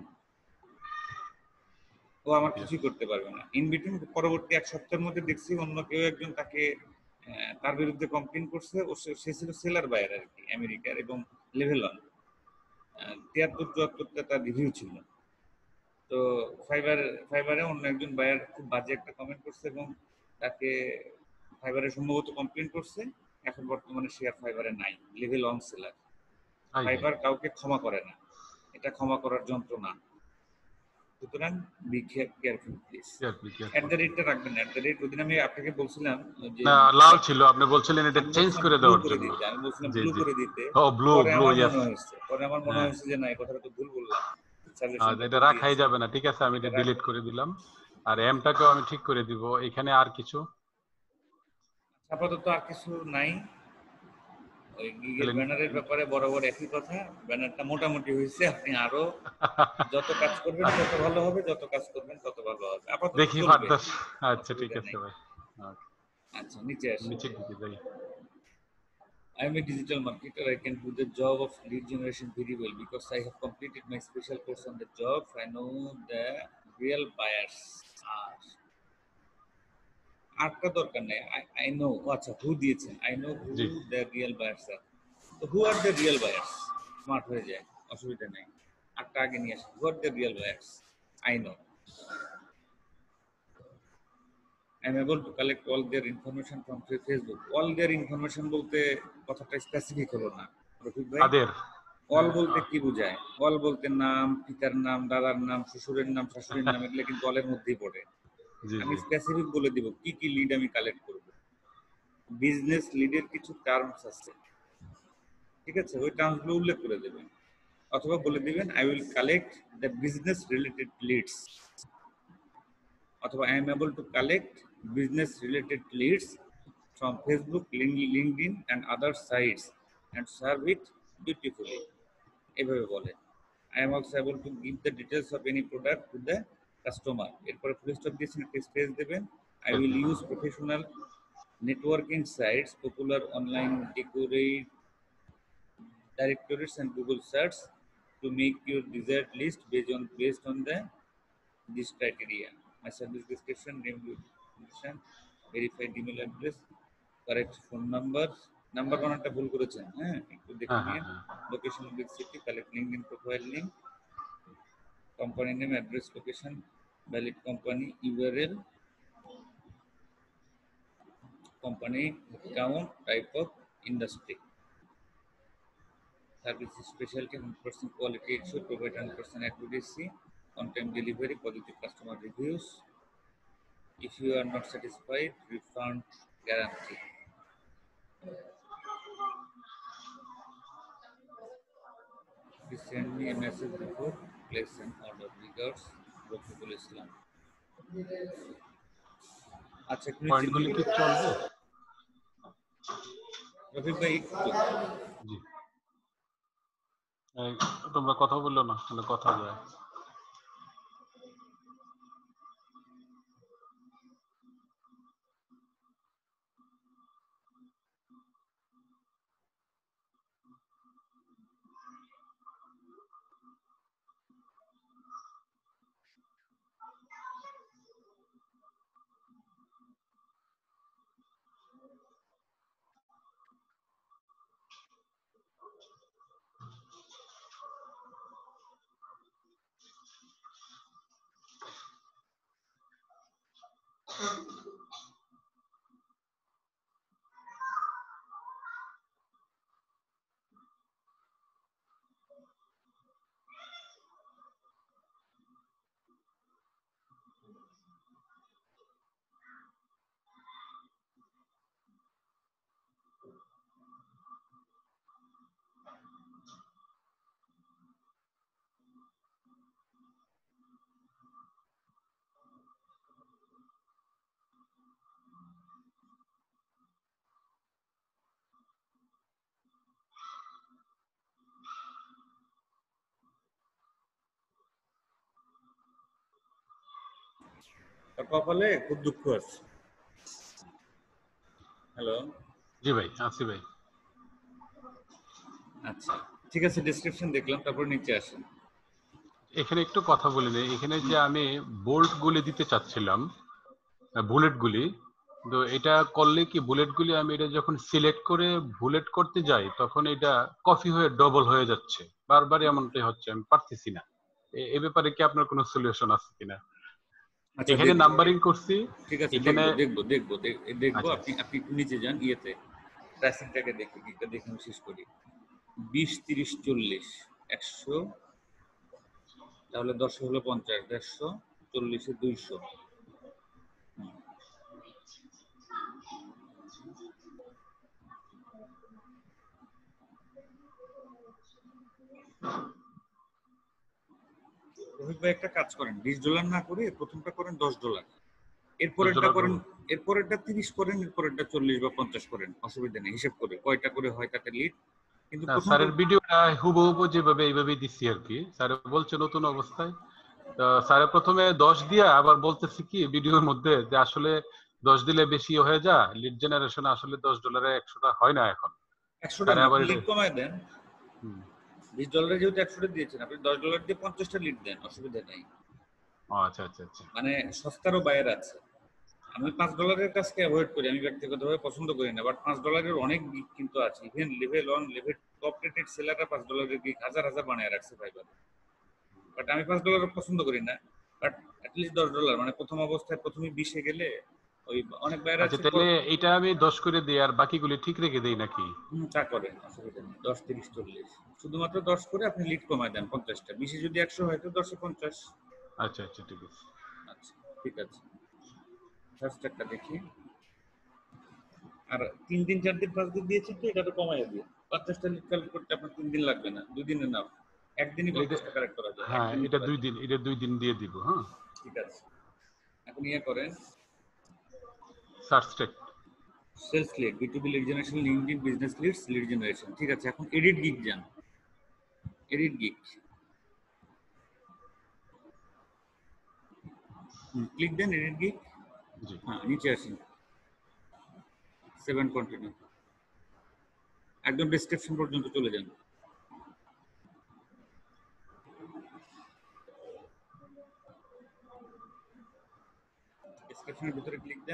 ও আমার কিছুই করতে পারবে না। ইন বিটুইন পরবর্তী 1 সপ্তাহের মধ্যে দেখছি অন্য কেউ একজন তাকে তার বিরুদ্ধে কমপ্লেইন করছে। ও সে ছিল সেলার বায়ার আর কি, আমেরিকার, এবং লেভেল 1 73-74টা তার রিভিউ ছিল। তো ফাইবারে অন্য একজন বায়ার খুব বাজে একটা কমেন্ট করছে এবং তাকে ফাইবারে সম্ভবত কমপ্লেইন করছে। এখন বর্তমানে সে আর ফাইবারে নাই, লেভেল 1 সেলার। ফাইবার কাউকে ক্ষমা করে না, এটা ক্ষমা করার যন্ত্র না। সুতরাং বি কেয়ারফুল প্লিজ। @টা রাখবেন। ওদিন আমি আপনাকে বলছিলাম যে না, লাল ছিল, আপনি বলছিলেন এটা আমি চেঞ্জ বলছিলাম করে ব্লু দেওয়ার করে জন্য। দিতে, আমি বলছিলাম জি ব্লু জি। করে দিতে। ও ব্লু পরে ব্লু, আমার ইয়েস। মনে হয়েছে যে না, এই কথাটা তো ভুল বললাম। এটা রাখাই যাবে না, ঠিক আছে, আমি এটা ডিলিট করে দিলাম। আর এমটাকেও আমি ঠিক করে দিব। এখানে আর কিছু আপাতত আর কিছু নাই। ওই গিগের তাহলে ব্যানারের ব্যাপারে বরাবর একই কথা, ব্যানারটা মোটামুটি হয়েছে, আপনি আরো যত কাজ করবেন তত ভালো হবে, যত কাজ করবেন তত ভালো হবে, আপাতত দেখি চলবে, ফার্দার। আচ্ছা ঠিক অসুবিধা আছে নেই। ভাই। Okay, আচ্ছা, নিচে আসি। নিচের দিকে যাই। I am a digital marketer. I can do the job of lead generation very well because I have completed my special course on the job. I know the real buyers are. আটটা দরকার নেই। I know, আচ্ছা who দিয়েছেন, I know who জি the real buyers are. তো who are the real buyers? Smart হয়ে যায়, অসুবিধা নেই। আটটা আগে নিয়ে আসি। Who are the real buyers? I know. I am able to collect all their information from Facebook. All their information বলতে কথাটা স্পেসিফিক হলো না রফিক ভাই। কাদের? অল বলতে কি বোঝায়? অল বলতে নাম, পিতার নাম, দাদার নাম, শ্বশুরের নাম, শাশুড়ির নাম, এগুলো কিন্তু অলের মধ্যেই পড়ে। জি আমি জি স্পেসিফিক বলে দিব কি কি লিড আমি কালেক্ট করব। বিজনেস লিডের কিছু টার্মস আছে, ঠিক আছে, ওই টার্মসগুলো উল্লেখ করে দেবেন, অথবা বলে দিবেন I will collect the business related leads, অথবা I am able to collect business related leads from Facebook, LinkedIn and other sites and serve it beautifully. এভাবে বলে। I am also able to give the details of any product to the customer. এরপরে full stop দিয়েছেন, একটা space দেবেন। I will use professional networking sites, popular online directories and Google search to make your desired list based on this criteria. My service description, name, description, verified email address, correct phone number. Number বানানটা ভুল করেছেন, হ্যাঁ একটু দেখে হ্যাঁ হ্যাঁ নিন। হ্যাঁ location big city, collect LinkedIn profile link, company name, address, location, valid company URL, company account, type of industry, service specialty, 100% quality ensure, provide 100% accuracy, on time delivery, positive customer reviews. If you are not satisfied, refund guarantee. Please send me a message before place an order. Regards, Rafiqul Islam. আচ্ছা, একটু নিচে পয়েন্টগুলি কি চলবে? রফিক ভাই একটু জি এই, তোমরা কথা বললো না, মানে কথা যায়। তার কপালে খুব দুঃখ আছে। হ্যালো, জি ভাই, আসি ভাই। আচ্ছা ঠিক আছে, ডেসক্রিপশন দেখলাম, তারপর নিচে আসেন। এখানে একটু কথা বলি নেই, এখানে যে আমি বোল্ট গুলি দিতে চাচ্ছিলাম, বুলেট গুলি, তো এটা করলে কি বুলেট গুলি আমি এটা যখন সিলেক্ট করে বুলেট করতে যাই তখন এটা কপি হয়ে ডবল হয়ে যাচ্ছে, বারবার এমনটাই হচ্ছে, আমি পারতেছি না। এ ব্যাপারে কি আপনার কোনো সলিউশন আছে কিনা? আচ্ছা এখানে দেখবো, নাম্বারিং করছি, ঠিক আছে, এখানে দেখবো। আচ্ছা আপনি আপনি একটু নিচে যান, ইয়েতে প্রাইসিংটাকে দেখি, এটা দেখে আমি শেষ করি। 20, 30, 40, 100, তাহলে 10 হলো 50, 150, 40-এ 200। রোহিত ভাই একটা কাজ করেন, $20 না করে প্রথমটা করেন $10। এরপরেরটা করেন, এরপরেরটা 30 করেন, এরপরেরটা 40 বা 50 করেন, অসুবিধা নেই, হিসেব করে কয়টা করে হয় তাতে লিড। কিন্তু স্যারের ভিডিওটা হুবহু যেভাবে এইভাবেই দিচ্ছি আর কি। স্যার বলছে নতুন অবস্থায় স্যার প্রথমে 10 দিয়া আবার বলতেছি কি ভিডিওর মধ্যে যে আসলে 10 দিলে বেশি হয়ে যায়, লিড জেনারেশন আসলে $10 100টা হয় না এখন। 100টা না, লিড কমায় দেন। $20 যেহেতু 100টা দিয়েছেন, আপনি $10 দিয়ে 50টা লিড দেন, অসুবিধা নেই। আচ্ছা আচ্ছা আচ্ছা, মানে সস্তারও বায়ার আছে। আমি $5 কাজকে অ্যাভয়েড করি, আমি ব্যক্তিগতভাবে পছন্দ করি না, বাট $5 অনেক গিগ কিন্তু আছে। Even level 1 level top rated সেলাররা $5 গিগ হাজার হাজার বানায় রাখছে ফাইবারে। বাট আমি $5 পছন্দ করি না, বাট অ্যাটলিস্ট $10 মানে প্রথম অবস্থায় প্রথমেই 20 এ গেলে ওই অনেক বায়ার আচ্ছা আছে। তাহলে এটা আমি 10 করে দিই আর বাকিগুলি ঠিক রেখে দেই নাকি? তা করেন, অসুবিধা নেই। 10, 30, 40 শুধুমাত্র 10 করে আপনি লিড কমায় দেন 50টা। 20 যদি 100 হয় তো 10 এ 50। আচ্ছা আচ্ছা ঠিক আছে। আচ্ছা ঠিক আছে, ফার্স্ট একটা দেখি। আর 3 দিন 4 দিন 5 দিন দিয়েছেন তো, এটা তো কমাইয়া দিয়ে 50টা লিড কালেক্ট করতে আপনার 3 দিন লাগবে না, 2 দিনে না, একদিনই 50টা কালেক্ট করা যায়। হ্যাঁ একদিনই এটা করা 2 যায়। দিন, এটা 2 দিন দিয়ে দিব। হ্যাঁ ঠিক আছে, এখন ইয়ে করেন search tech sales lead, B2B lead generation, LinkedIn business leads, lead generation. ঠিক আছে, এখন এডিট গিগ যান। এডিট গিগ ক্লিক দেন, এডিট গিগ। জি হ্যাঁ, নিচে আসেন, 7 কন্টিনিউ, একদম ডেসক্রিপশন পর্যন্ত চলে যান। ডেসক্রিপশনের ভিতরে ক্লিক দেন।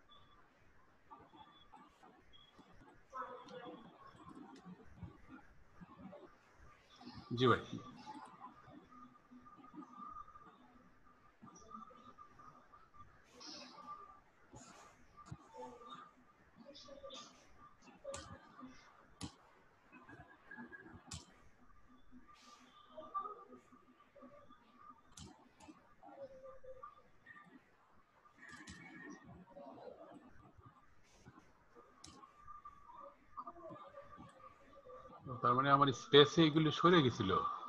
জি ভাই। তার মানে আমার স্পেসে এগুলি সরে গেছিল,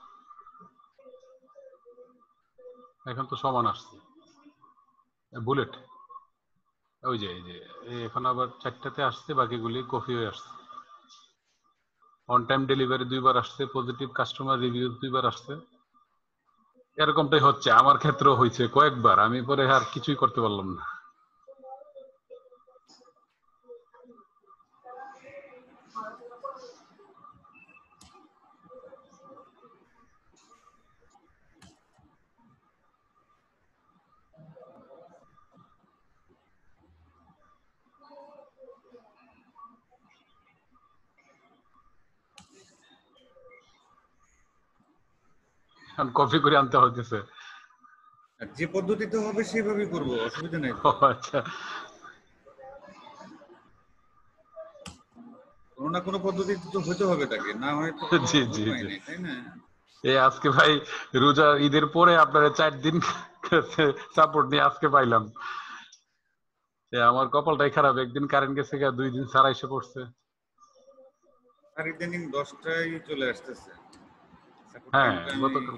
এখন তো সমান আসছে। বুলেট ওই যে এই যে এখন আবার 4টাতে আসছে, বাকিগুলি কপি হয়ে আসছে। অন টাইম ডেলিভারি 2বার আসছে, পজিটিভ কাস্টমার রিভিউ 2বার আসছে। এরকমটাই হচ্ছে, আমার ক্ষেত্রেও হয়েছে কয়েকবার, আমি পরে আর কিছুই করতে পারলাম না। কপি করে আনতে হইতেছে। যে পদ্ধতিতে হবে সেভাবেই করবো, অসুবিধা নেই। আচ্ছা, কোনো না কোনো পদ্ধতিতে তো হতে হবে তাকে, না হয় তো জি জি উপায় জি। নেই, তাই না? এই আজকে ভাই রোজা ঈদের পরে আপনারা 4 দিন সাপোর্ট নিয়ে আজকে পাইলাম। আমার কপালটাই খারাপ, একদিন কারেন্ট গেছে, 2 দিন ছাড়া এসে পড়ছে। আর ইদানিং 10টায় চলে আসতেছে। হ্যাঁ গতকাল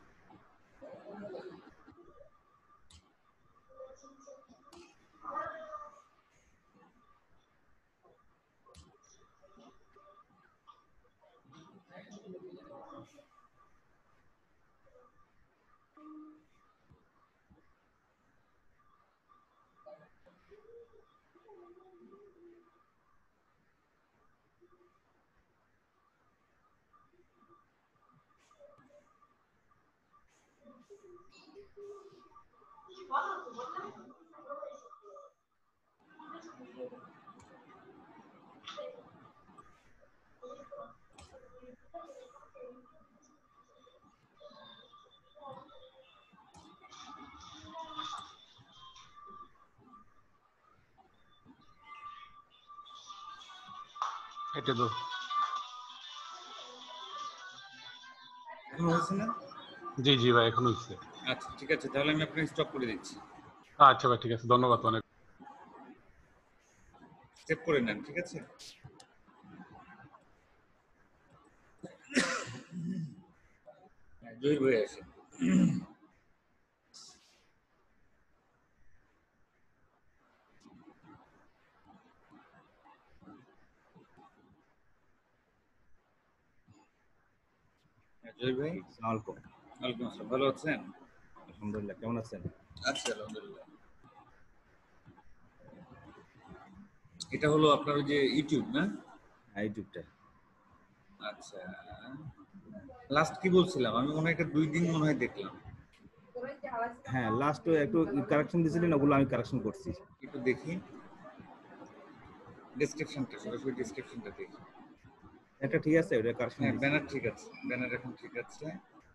এটা তো এখন হয়েছে না? জি জি ভাই এখন হচ্ছে। আচ্ছা ঠিক আছে, তাহলে আমি আপনাকে স্টপ করে দিচ্ছি। আচ্ছা ভাই ঠিক আছে, ধন্যবাদ অনেক। সেভ করে নেন, ঠিক আছে? জহির হয়ে আসে। জয় ভাই, আসসালামু আলাইকুম। ওয়ালাইকুম আসসালাম। ভালো আছেন? আলহামদুলিল্লাহ, কেমন আছেন? আছি আলহামদুলিল্লাহ। এটা হলো আপনার ওই যে ইউটিউব না? ইউটিউবটা। আচ্ছা, লাস্ট কি বলছিলাম আমি? মনে হয় এটা 2 দিন মনে হয় দেখলাম। হ্যাঁ, লাস্ট একটু কারেকশন দিয়েছিলেন, ওগুলো আমি কারেকশন করছি। একটু দেখি ডেসক্রিপশনটা, সরাসরি ডেসক্রিপশনটা দেখি। একটা ঠিক আছে, ওটা কারেকশন হ্যাঁ, দিয়েছি। ব্যানার ঠিক আছে, ব্যানার এখন ঠিক আছে।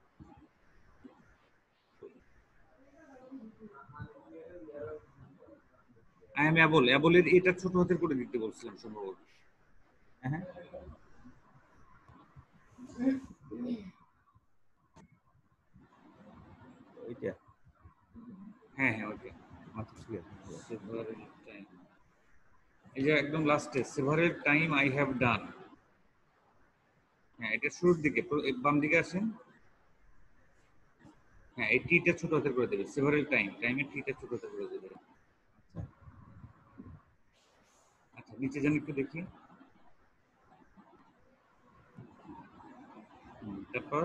আই এম অ্যাবল, অ্যাবলের এটা ছোট হাতের করে দিতে বলছিলাম সম্ভবত। হ্যাঁ, ওইটা। হ্যাঁ হ্যাঁ, ওকে। আচ্ছা, ঠিক আছে। সেভারের টাইম, এই যে একদম লাস্টে, সেভারের টাইম আই হ্যাভ ডান। হ্যাঁ, এটা শুরুর দিকে, বাম দিকে আসেন। হ্যাঁ, এই টিটা ছোট হাতের করে দেবে, সেভারেল টাইম, টাইমের টিটা ছোট হাতের করে দেবে। আচ্ছা, নিচে যান একটু দেখি। তারপর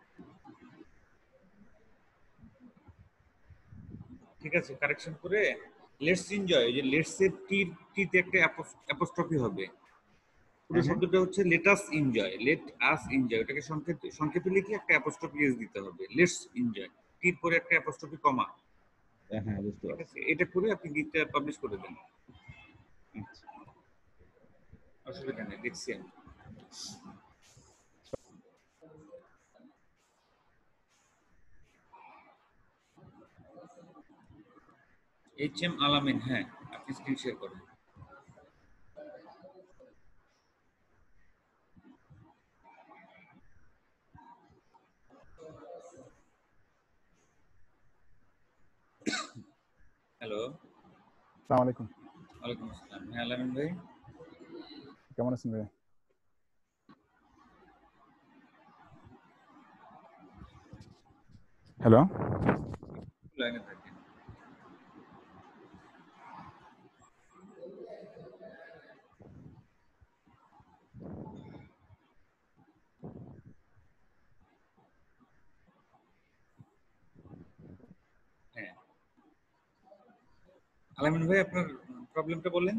ঠিক আছে, কারেকশন করে লেটস এনজয়, যে লেটস এর টিতে একটা অ্যাপোস্ট্রফি হবে। পুরো হ্যাঁ, শব্দটা হচ্ছে let us enjoy, let us enjoy, ওটাকে সংক্ষেপে লিখে একটা অ্যাপোস্ট্রফি এস দিতে হবে। লেটস এনজয়, টির পরে একটা অ্যাপোস্ট্রফি কমা। হ্যাঁ, বুঝতে ঠিক পারছি। আছে, এটা করে আপনি গিকটা পাবলিশ করে দেন, আচ্ছা। অসুবিধা নেই, দেখছি আমি। এইচ এম আলামিন, হ্যাঁ আপনি স্ক্রিন শেয়ার করেন। হ্যালো, আসসালামু আলাইকুম। ওয়ালাইকুম আসসালাম। হ্যাঁ আলামিন ভাই, কেমন আছেন ভাই? হ্যালো, লাইনে থাকেন। হ্যাঁ আলামিন ভাই, আপনার প্রবলেমটা বললেন।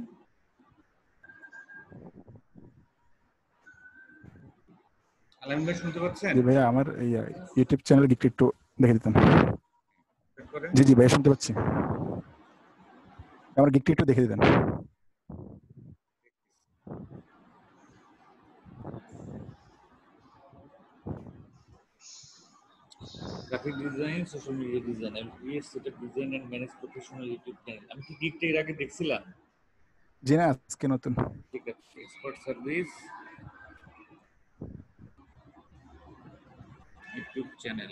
আলামিন ভাই শুনতে পাচ্ছেন? জি ভাইয়া, আমার এই ইউটিউব চ্যানেল গিকটা একটু দেখে দিতেন। চেক করেন। জি ভাইয়া, শুনতে পাচ্ছি। আমার গিকটা একটু দেখে দিতেন। Graphic design, social media design, আমি create set up design and manage professional YouTube channel. আমি কি গিগটা এর আগে দেখছিলাম? জি না, আজকে নতুন। ঠিক আছে, এক্সপার্ট সার্ভিস ইউটিউব চ্যানেল।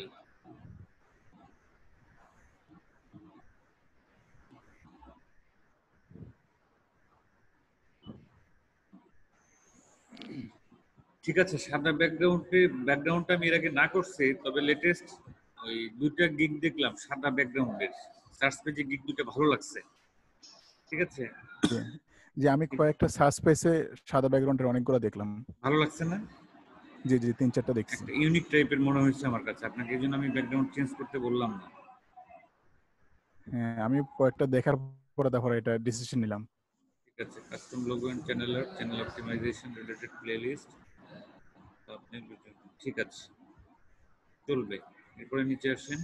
ঠিক আছে, সাদা ব্যাকগ্রাউন্ডটা আমি এর আগে না করছি, তবে লেটেস্ট ওই দুইটা গিগ দেখলাম সাদা ব্যাকগ্রাউন্ডের, সার্চ পেজে গিগ দুটো ভালো লাগছে। ঠিক আছে, জি জি, আমি কয়েকটা সার্চ পেজে সাদা ব্যাকগ্রাউন্ডের অনেকগুলো দেখলাম। ভালো লাগছে না? জি জি, 3-4টা দেখছি। একটা ইউনিক টাইপের মনে হয়েছে আমার কাছে, আপনাকে এই জন্য আমি ব্যাকগ্রাউন্ড চেঞ্জ করতে বললাম না। হ্যাঁ, আমি কয়েকটা দেখার পরে তারপরে এটা ডিসিশন নিলাম। ঠিক আছে, custom logo and channel optimization related playlist আপনি, ঠিক আছে চলবে। এরপরে নিচে আসেন।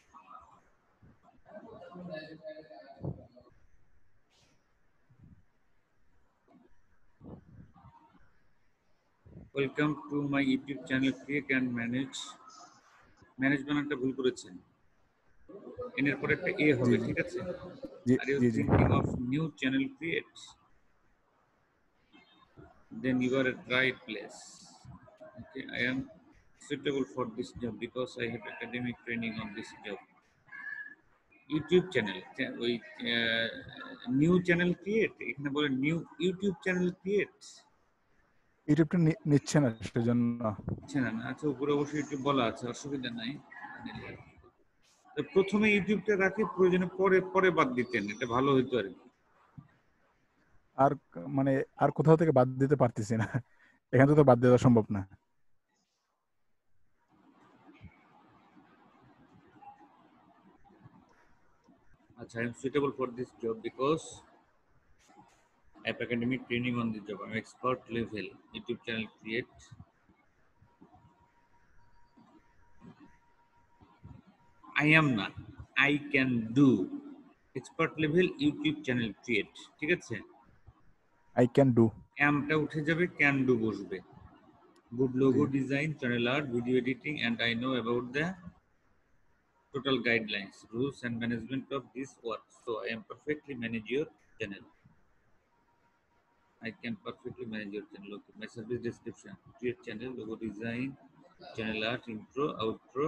Welcome to my YouTube channel create and manage বানানটা ভুল করেছেন, এর পরে একটা এ জি হবে। জি ঠিক আছে, জি আর ইউ জি জি thinking of new channel create, then you are at right place. Okay, I am suitable for this job because I have academic training on this job. YouTube channel, ওই নিউ চ্যানেল ক্রিয়েট, এখানে বলে new YouTube channel create, ইউটিউবটা নিচ্ছে না সেজন্য। আচ্ছা না, আচ্ছা উপরে অবশ্যই ইউটিউব বলা আছে, অসুবিধা নাই। তো প্রথমে ইউটিউবটা রাখে, প্রয়োজনে পরে পরে বাদ দিতেন, এটা ভালো হইতো আর কি। আর মানে আর কোথাও থেকে বাদ দিতে পারতেছি না, এখান থেকে তো বাদ দেওয়া সম্ভব না। আচ্ছা, I am suitable for this job because I have academic training on this job. I'm expert level YouTube channel create. I am না, I can do expert level YouTube channel create. ঠিক আছে, I can do. আমটা উঠে যাবে, can do বসবে। Good logo G. design, channel art, video editing, and I know about the total guidelines, rules, and management of this work. So I am perfectly manage your channel. I can perfectly manage your channel. Okay. My service description: create channel, logo design, channel art, intro, outro,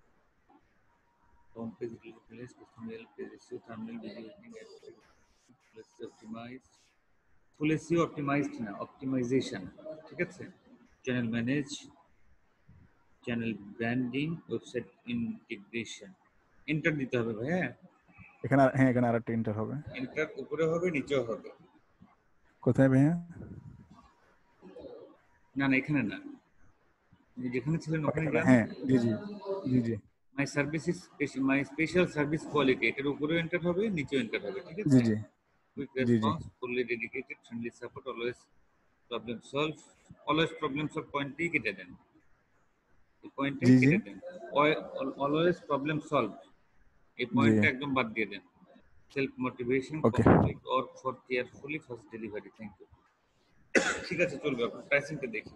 home page, place, custom mail, page SEO, thumbnail, video editing, full SEO optimized, full SEO optimized না, optimization, ঠিক আছে? Channel manage, channel branding, website integration. Enter দিতে হবে ভাই, হ্যাঁ? এখানে আরেকটা enter হবে। Enter উপরে হবে, নিচেও হবে। কোথায় ভাইয়া? না না, এখানে না, যেখানে ছিলেন ওখানে যান। হ্যাঁ, জি জি জি জি my service is my special service quality, এটার উপরেও এন্টার হবে, নিচেও এন্টার হবে, ঠিক জি আছে? জি কুইক জি জি response, fully dedicated, friendly support, always problem solve পয়েন্টই কেটে দেন, এই পয়েন্টটাই জি জি কেটে দেন। অলওয়েজ প্রবলেম সলভ, এই জি পয়েন্টটা একদম বাদ দিয়ে দেন। Self motivation, okay complete work for carefully, first delivery. Thank you. ঠিক আছে, চলবে। আপনার প্রাইসিংটা দেখি।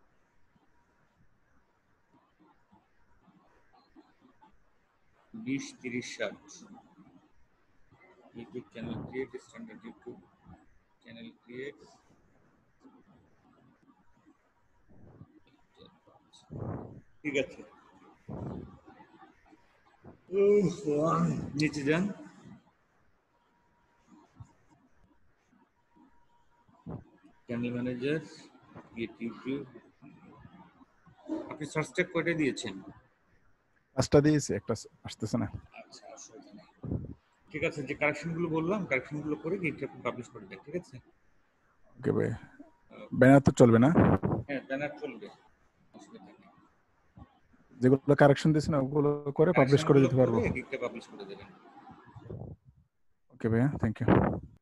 20, 30, 60। YouTube channel create, standard YouTube channel create, ঠিক আছে। নিচে যান, চ্যানেল ম্যানেজার, ক্রিয়েট ইউটিউব। আপনি সার্চ ট্যাগ কয়টা দিয়েছেন? 5টা দিয়েছি, একটা আসতেছে না। আচ্ছা, অসুবিধা নেই। ঠিক আছে, যে কারেকশনগুলো বললাম, কারেকশনগুলো করে গিয়ে আপনি পাবলিশ করে দেন, ঠিক আছে? ওকে ভাই, ব্যানার তো চলবে না? হ্যাঁ, ব্যানার চলবে, অসুবিধা নেই। যেগুলো কারেকশন দিয়েছেন ওগুলো করে পাবলিশ করে কারেকশনগুলো দিতে পারবো? করে গিকটা পাবলিশ করে দেবেন। ওকে ভাইয়া, থ্যাংক ইউ।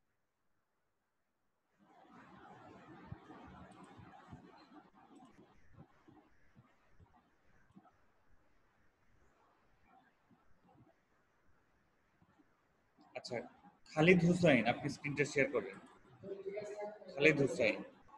আচ্ছা, খালিদ হুসাইন, আপনি স্ক্রিনটা শেয়ার করেন। খালিদ হুসাইন,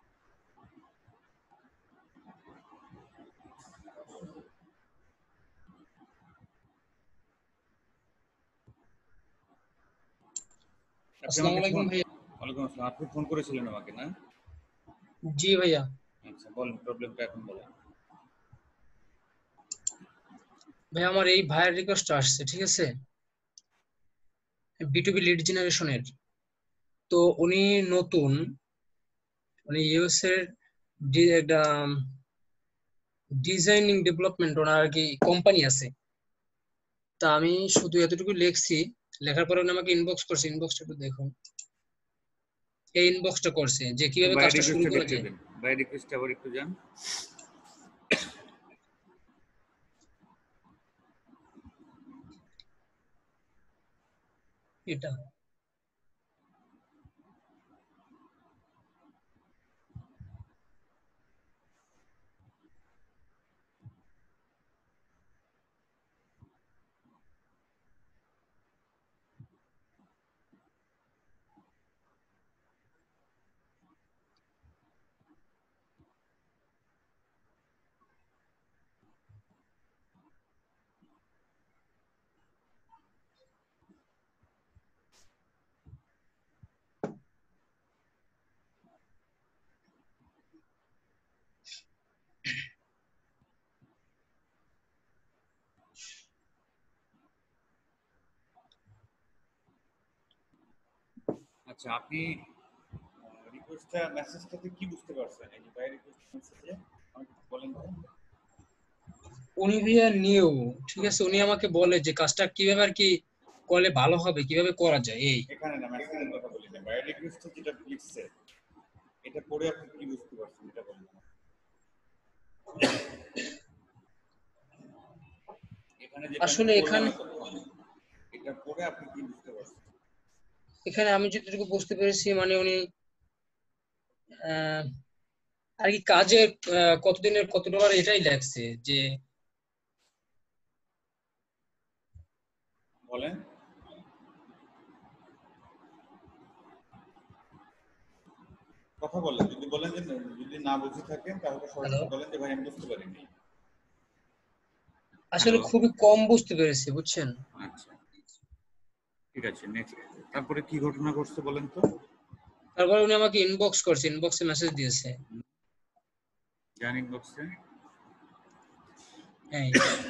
আপনি আসসালামু আমাকে আলাইকুম ফোন। ভাইয়া। ওয়ালাইকুম আসসালাম। আপনি ফোন করেছিলেন আমাকে, না? জি ভাইয়া। আচ্ছা, বলেন, প্রবলেমটা এখন বলেন। ভাইয়া আমার এই ভাইয়ের রিকোয়েস্ট আসছে, ঠিক আছে, বিটুবি লিড জেনারেশনের। তো উনি নতুন, মানে ইউএস এর একটা ডিজাইনিং ডেভেলপমেন্ট ওনার আর কি কোম্পানি আছে। তা আমি শুধু এতটুকু লিখছি, লেখার পরে উনি আমাকে ইনবক্স করছে, ইনবক্সটা একটু দেখুন। এই ইনবক্সটা করছে যে কিভাবে বাই কাজটা শুরু রিকোয়েস্টটা করা দেখিয়ে যায়। দেন। বাই রিকোয়েস্ট আবার একটু যান। এটা আচ্ছা, আপনি রিকোয়েস্টটা মেসেজটাতে কি বুঝতে পারছেন? এই যে বাই রিকোয়েস্ট মেসেজে আমাকে বলেন তো। উনি ভাইয়া নিউ, ঠিক আছে, উনি আমাকে বলে যে কাজটা কিভাবে আর কি করলে ভালো হবে, কিভাবে করা যায় এই। এখানে না, মেসেজের কথা বলি না। বাই রিকোয়েস্টে যেটা লিখছে, এটা পড়ে আপনি কি বুঝতে পারছেন এটা বলেন। এখানে যেটা আমি আসলে বললাম এখানে এতক্ষণ, এটা পড়ে আপনি কি বুঝতে পারছেন? এখানে আমি যতটুকু বুঝতে পেরেছি মানে উনি আহ, আর কি কাজে কতদিনের কত ডলার এটাই লেখছে যে বলেন। কথা বলেন, যদি বলেন যে যদি না বুঝে থাকেন তাহলে হ্যালো, সরাসরি বলেন যে ভাই আমি বুঝতে পারিনি। আসলে হ্যালো, খুবই কম বুঝতে পেরেছি বুঝছেন। আচ্ছা ঠিক আছে, নেক্সট। তারপরে কি ঘটনা ঘটছে বলেন তো? তারপর উনি আমাকে ইনবক্স করছে, ইনবক্সে মেসেজ দিয়েছে। জানিং বক্সে হ্যাঁ,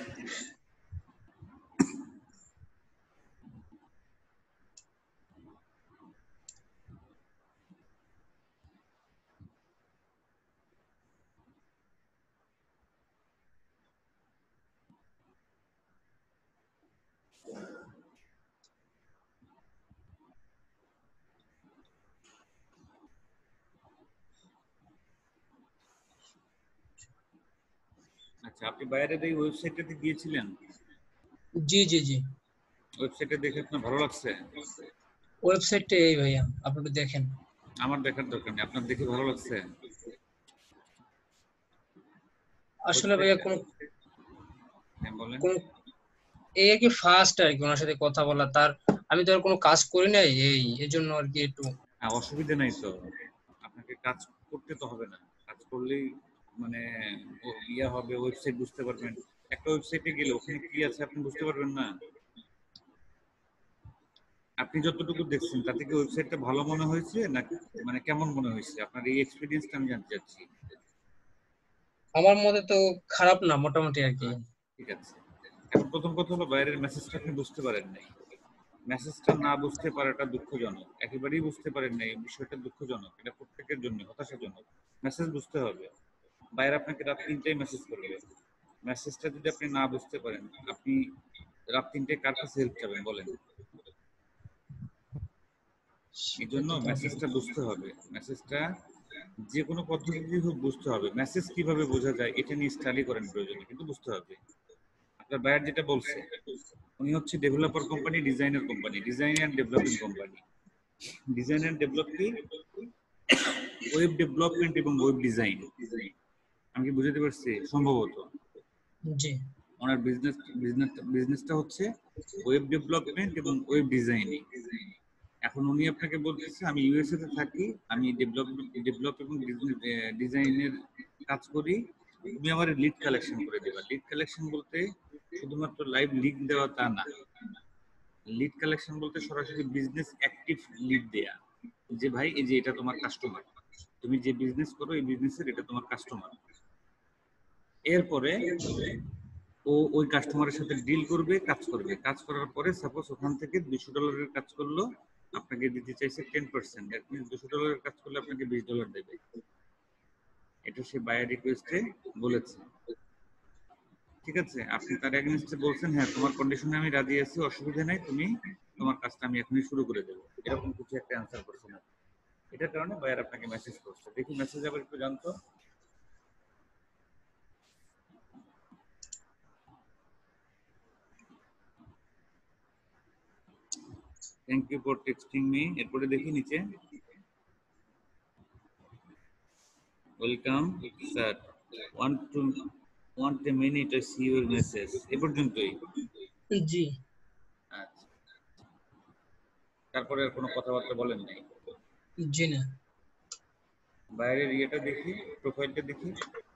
আচ্ছা, আপনি বাইরের এই ওয়েবসাইটটাতে গিয়েছিলেন? জি জি জি, ওয়েবসাইটে দেখে আপনার ভালো লাগছে? ওয়েবসাইটটা এই ভাইয়া, আপনি একটু দেখেন। আমার দেখার দরকার নেই, আপনার দেখে ভালো লাগছে? আসলে ভাইয়া কোন হ্যাঁ বলেন। কোন এই আর কি ফার্স্ট আর কি ওনার সাথে কথা বলা, তার আমি তো আর কোনো কাজ করি নাই, এই জন্য আর কি একটু। হ্যাঁ, অসুবিধা নাই তো, আপনাকে কাজ করতে তো হবে না, কাজ করলেই মানে ইয়া হবে, ওয়েবসাইট বুঝতে পারবেন। একটা ওয়েবসাইটে গেলে ওখানে কি আছে আপনি বুঝতে পারবেন না। আপনি যতটুকু দেখছেন তাতে কি ওয়েবসাইটটা ভালো মনে হয়েছে না মানে কেমন মনে হয়েছে? আপনার এই এক্সপিরিয়েন্সটা আমি জানতে চাচ্ছি। আমার মতে তো খারাপ না, মোটামুটি আর কি। ঠিক আছে, এখন প্রথম কথা হলো বাইরের মেসেজটা আপনি বুঝতে পারেন নাই। মেসেজটা না বুঝতে পারাটা দুঃখজনক, একেবারেই বুঝতে পারেন নাই, বিষয়টা দুঃখজনক, এটা প্রত্যেকের জন্য হতাশাজনক। মেসেজ বুঝতে হবে। বাইরে আপনাকে রাত 3টায় মেসেজ করবে, মেসেজটা যদি আপনি না বুঝতে পারেন, আপনি রাত 3টায় কার কাছে হেল্প চাবেন বলেন? এই জন্য মেসেজটা বুঝতে হবে। মেসেজটা যে কোনো পদ্ধতিতেই হোক বুঝতে হবে। মেসেজ কিভাবে বোঝা যায় এটা নিয়ে স্টাডি করেন প্রয়োজনে, কিন্তু বুঝতে হবে। আপনার বায়ার যেটা বলছে, উনি হচ্ছে developer company, designer company, design and developing company. Design and developing, web development এবং ওয়েব ডিজাইন। আমি কি বুঝতে পারছি? সম্ভবত জি ওনার বিজনেসটা হচ্ছে ওয়েব ডেভেলপমেন্ট এবং ওয়েব ডিজাইনিং। এখন উনি আপনাকে বলতেছে আমি ইউএসএ তে থাকি, আমি ডেভেলপ এবং ডিজাইনের কাজ করি, তুমি আমার লিড কালেকশন করে দেবা। লিড কালেকশন বলতে শুধুমাত্র লাইভ লিড দেওয়া তা না, লিড কালেকশন বলতে সরাসরি বিজনেস অ্যাক্টিভ লিড দেয়া, যে ভাই এই যে এটা তোমার কাস্টমার, তুমি যে বিজনেস করো এই বিজনেসের এটা তোমার কাস্টমার। এরপরে ও ওই কাস্টমারের সাথে ডিল করবে, কাজ করবে, কাজ করার পরে সাপোজ ওখান থেকে $200 কাজ করলো, আপনাকে দিতে চাইছে 10%, দ্যাট মিনস $200 কাজ করলে আপনাকে $20 দেবে। এটা সে বায়ার রিকোয়েস্টে বলেছে। ঠিক আছে, আপনি তার এগেইনস্টে বলছেন হ্যাঁ তোমার কন্ডিশনে আমি রাজি আছি, অসুবিধা নাই, তুমি তোমার কাজটা আমি এখনই শুরু করে দেবো, এরকম কিছু একটা অ্যান্সার করছেন আপনি। এটার কারণে বায়ার আপনাকে মেসেজ করছে। দেখি মেসেজ আবার একটু জানতো। Thank you for texting me. এরপরে দেখি নিচে, welcome sir, want a minute to see your message। এ পর্যন্তই। জি, আচ্ছা, তারপরে আর কোনো কথাবার্তা বলেন নাই? জি না। বাইরের ইয়েটা দেখি, প্রোফাইলটা দেখি।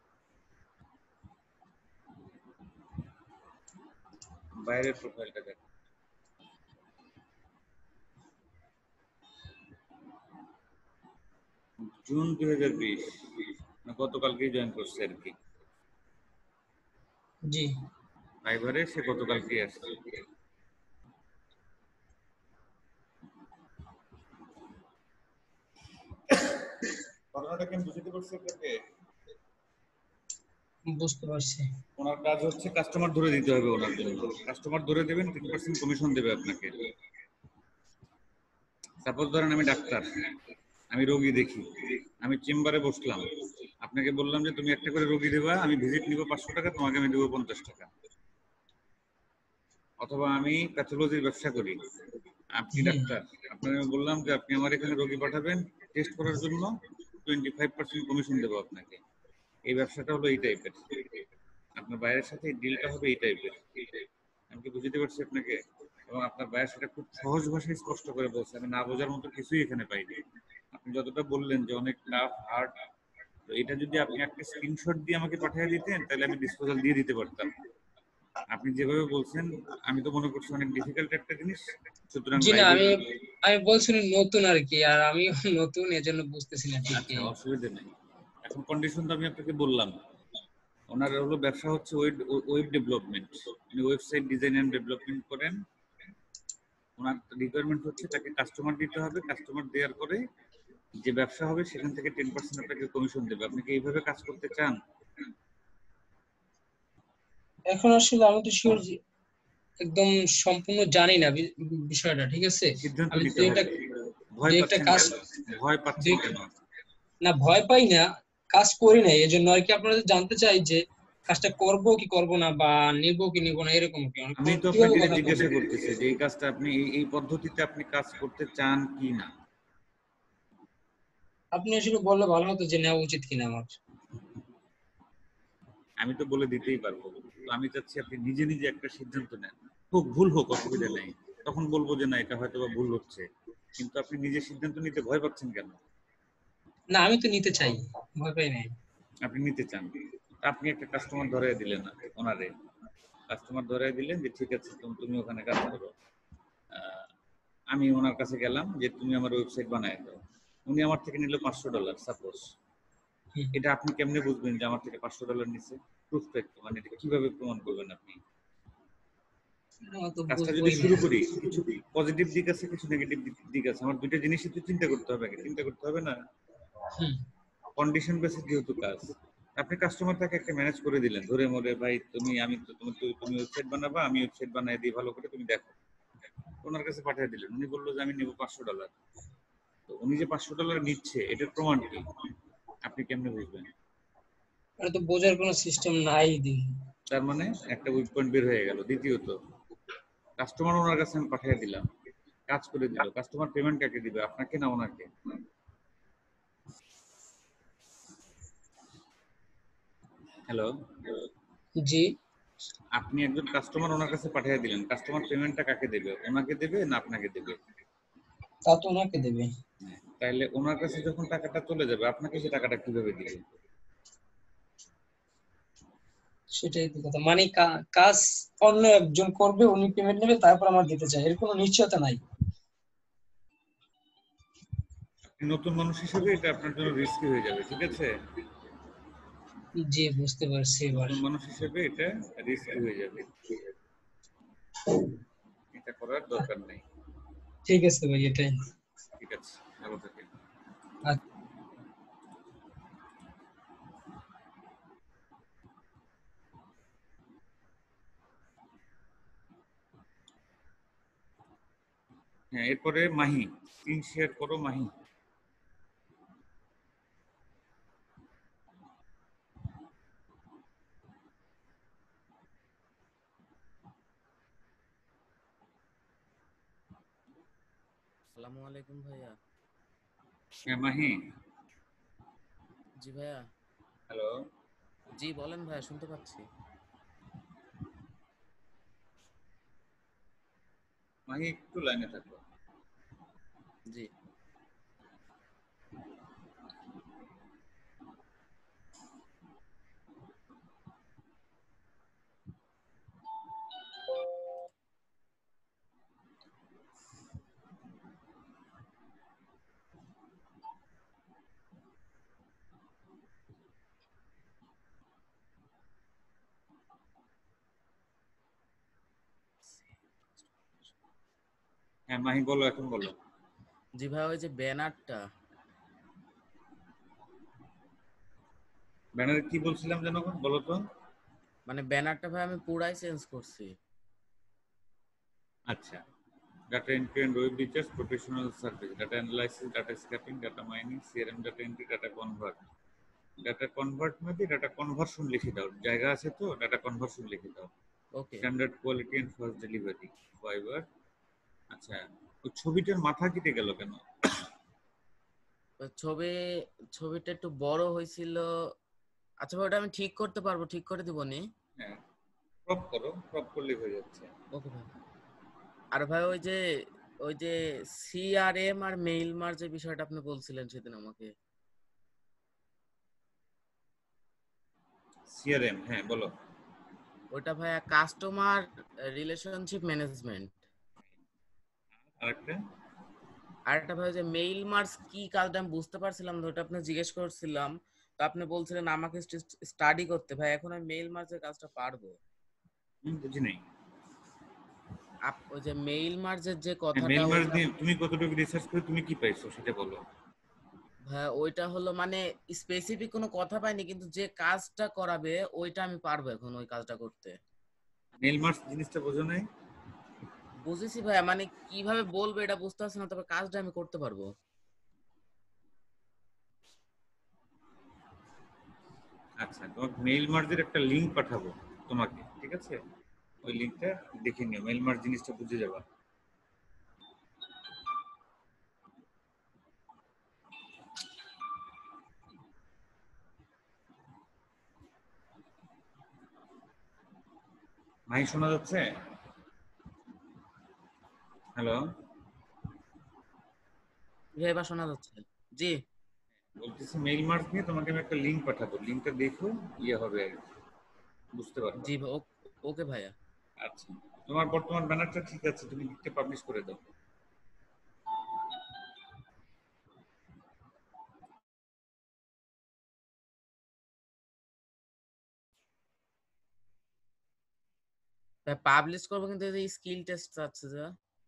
বাইরের প্রোফাইলটা দেখি। জুন 2020, গতকালকেই জয়েন করছে আর কি জি, ফাইবারে, সে গতকালকেই আসছে। ঘটনাটা কেন বুঝতে পারছি আপনাকে? বুঝতে পারছি। ওনার কাজ হচ্ছে কাস্টমার ধরে দিতে হবে, ওনার জন্য কাস্টমার ধরে দেবেন, 10% কমিশন দেবে আপনাকে। সাপোজ ধরেন আমি ডাক্তার, আমি রোগী দেখি, আমি চেম্বারে বসলাম, আপনাকে বললাম যে তুমি একটা করে রোগী দেবা, আমি ভিজিট নিব 500 টাকা, তোমাকে আমি দেবো 50 টাকা। অথবা আমি প্যাথোলজির ব্যবসা করি, আপনি ডাক্তার, আপনাকে আমি বললাম যে আপনি আমার এখানে রোগী পাঠাবেন টেস্ট করার জন্য, 25% কমিশন দেবো আপনাকে। এই ব্যবসাটা হলো এই টাইপের, আপনার বাইরের সাথে এই ডিলটা হবে এই টাইপের। আমি কি বুঝতে পারছি আপনাকে? এবং আপনার বাইরে সেটা খুব সহজ ভাষায় স্পষ্ট করে বলছে, আমি না বোঝার মতো কিছুই এখানে পাইনি। আপনি যতটা বললেন যে অনেক টাফ হার্ড, তো এটা যদি আপনি একটা স্ক্রিনশট দিয়ে আমাকে পাঠিয়ে দিতেন তাহলে আমি ডিসপোজাল দিয়ে দিতে পারতাম। আপনি যেভাবে বলছেন আমি তো মনে করছি অনেক ডিফিকাল্ট একটা জিনিস, সুতরাং জি না, বাইরে। আমি বলছিলাম নতুন আর কি, আর আমি নতুন এজন্য বুঝতেছি না ঠিক আচ্ছা, অসুবিধা নেই। এখন কন্ডিশন তো আমি আপনাকে বললাম, ওনার হলো ব্যবসা হচ্ছে ওয়েব ডেভেলপমেন্ট, উনি ওয়েবসাইট ডিজাইন এন্ড ডেভেলপমেন্ট করেন। ওনার রিকোয়ারমেন্ট হচ্ছে তাকে কাস্টমার দিতে হবে, কাস্টমার দেওয়ার পরে যে ব্যবসা হবে সেখান থেকে 10% আপনাকে কমিশন দেবে। আপনি কি এইভাবে কাজ করতে চান? এখন আসলে আমি তো শিওর একদম সম্পূর্ণ জানি না বিষয়টা, ঠিক আছে? সিদ্ধান্ত আমি নিতে দুই হবে। একটা ভয় দুই একটা পাচ্ছেন কাজ কেন? ভয় পাচ্ছেন কেন? না, ভয় পাই না, কাজ করি না, এজন্য আর কি আপনাদের জানতে চাই যে কাজটা করব কি করব না, বা নিব কি নিব না, এরকম কি আমি তো কিভাবে আপনাকে কথা জিজ্ঞাসা বলবো? করতেছি যে এই কাজটা আপনি এই পদ্ধতিতে আপনি কাজ করতে চান কি না। আপনি আসলে বললে ভালো হতো যে নেওয়া উচিত কিনা আমার। আমি তো বলে দিতেই পারবো, তো আমি চাচ্ছি আপনি নিজে নিজে একটা সিদ্ধান্ত নেন, হোক ভুল হোক অসুবিধা নেই, তখন বলবো যে না এটা হয়তো বা ভুল হচ্ছে, কিন্তু আপনি নিজে সিদ্ধান্ত নিতে ভয় পাচ্ছেন কেন? না, আমি তো নিতে চাই, ভয় পাই নাই। আপনি নিতে চান, আপনি একটা কাস্টমার ধরাই দিলেন না ওনারে, কাস্টমার ধরাই দিলেন যে ঠিক আছে তুমি ওখানে কাজ করো। আমি ওনার কাছে গেলাম যে তুমি আমার ওয়েবসাইট বানায় দাও, উনি আমার থেকে নিল $500 সাপোজ। এটা আপনি কেমনে বুঝবেন যে আমার থেকে $500 নিছে? প্রুফটা একটু, মানে এটা কিভাবে প্রমাণ করবেন আপনি? তো কাজটা যদি বুঝবোই না। শুরু করি, কিছু পজিটিভ দিক আছে, কিছু নেগেটিভ দিক আছে, আমার দুইটা জিনিসই তো চিন্তা করতে হবে, চিন্তা করতে হবে না? কন্ডিশন বেসিস যেহেতু কাজ, আপনি কাস্টমারটাকে একটা ম্যানেজ করে দিলেন, ধরে মরে ভাই তুমি ওয়েবসাইট বানাবা, আমি ওয়েবসাইট বানাই দিই ভালো করে, তুমি দেখো। ওনার কাছে পাঠিয়ে দিলেন, উনি বললো যে আমি নেবো $500। তো উনি যে $500 নিচ্ছে এটার প্রমাণ কি? আপনি কেমনে বুঝবেন? এটা তো বোঝার কোনো সিস্টেম নাই দেখি। তার মানে একটা উইক পয়েন্ট বের হয়ে গেল। দ্বিতীয়ত, কাস্টমার ওনার কাছে আমি পাঠিয়ে দিলাম, কাজ করে দিল, কাস্টমার পেমেন্ট কাকে দিবে, আপনাকে না ওনাকে? হ্যালো, জি, আপনি একজন কাস্টমার ওনার কাছে পাঠিয়ে দিলেন, কাস্টমার পেমেন্টটা কাকে দেবে, ওনাকে দেবে না আপনাকে দেবে? তা তো ওনাকে দেবে। তাইলে ওনার কাছে যখন টাকাটা চলে যাবে আপনাকে সে টাকাটা কিভাবে দিবে? সেটাই তো কথা, মানে কাজ অন্য একজন করবে, উনি পেমেন্ট নেবে, তারপর আমার দিতে চাই, এর কোনো নিশ্চয়তা নাই। নতুন মানুষ হিসেবে এটা আপনার জন্য রিস্কি হয়ে যাবে, ঠিক আছে? জি, বুঝতে পারছি এবার। নতুন মানুষ হিসেবে এটা রিস্কি হয়ে যাবে, এটা করার দরকার নেই। ঠিক আছে ভাই, এটাই। ঠিক আছে, ভালো থাকেন। আচ্ছা। হ্যাঁ, এরপরে মাহি, স্ক্রিন শেয়ার করো মাহি। আসসালামু আলাইকুম ভাইয়া। হ্যাঁ মাহি। জি ভাইয়া। হ্যালো। জি বলেন ভাইয়া, শুনতে পাচ্ছি। মাহি একটু লাইনে থাকো। জি। হ্যাঁ মাহি বলো, এখন বলো। জি ভাইয়া, ওই যে ব্যানারটা, ব্যানারে কি বলছিলাম যেন, বলো তো। মানে ব্যানারটা ভাই আমি পুরাই চেঞ্জ করছি। আচ্ছা, data entry and web research, professional service, data analysis, data scraping, data mining, CRM, data entry, data convert. Data convert মানে ডাটা কনভার্সন লিখে দাও, জায়গা আছে তো, ডাটা কনভার্সন লিখে দাও। Okay. Standard quality and fast delivery, Fiverr. আচ্ছা, ওই ছবিটার মাথা কেটে গেল কেন? ওই ছবিটা একটু বড় হয়েছিল। আচ্ছা ভাই, ওটা আমি ঠিক করতে পারবো, ঠিক করে দিব নি। হ্যাঁ, ক্রপ করো, ক্রপ করলে হয়ে যাচ্ছে। ওকে ভাই। আর ভাই ওই যে সিআরএম আর মেইল মার যে বিষয়টা আপনি বলছিলেন সেদিন আমাকে, সিআরএম, হ্যাঁ বলো। ওটা ভাইয়া কাস্টমার রিলেশনশিপ ম্যানেজমেন্ট। আরেকটা? আর একটা ভাই যে মেইল মার্স কি কাজটা আমি বুঝতে পারছিলাম না, ওটা আপনি জিজ্ঞেস করছিলাম, তো আপনি বলছিলেন আমাকে স্টাডি করতে। ভাই এখন আমি মেইল মার্সের কাজটা পারবো। বুঝি নাই। ওই যে মেইল মার্জের যে হ্যাঁ, কথাটা, মেল মার্জ ওইটা দিয়ে তুমি কতটুকু রিসার্চ করে তুমি কি পাইছো সেটা বলো। ভাই ওইটা হলো মানে স্পেসিফিক কোনো কথা পাইনি, কিন্তু যে কাজটা করাবে ওইটা আমি পারবো এখন ওই কাজটা করতে। মেল মার্জ জিনিসটা বোঝো নাই? বুঝেছি ভাইয়া, মানে কিভাবে বলবো এটা বুঝতে পারছি না, তবে কাজটা আমি করতে পারবো। আচ্ছা, তোমাকে মেইল মার্জের একটা লিংক পাঠাবো তোমাকে, ঠিক আছে? ওই লিংকটা দেখে নিও, মেইল মার্জ জিনিসটা বুঝে যাবা। মাই শোনা যাচ্ছে? হ্যালো? ভাই এবার শোনা যাচ্ছে? জি বলতেছি মেইল মার্জ নিয়ে তোমাকে আমি একটা লিংক পাঠাবো, লিংকটা দেখো, ইয়ে হবে আর কি, বুঝতে পারবা। জি ভাই, ওকে ভাইয়া। আচ্ছা, তোমার বর্তমান ব্যানারটা ঠিক আছে, তুমি লিখতে পাবলিশ করে দাও। ভাই পাবলিশ করবো, কিন্তু এই স্কিল টেস্ট আছে যা।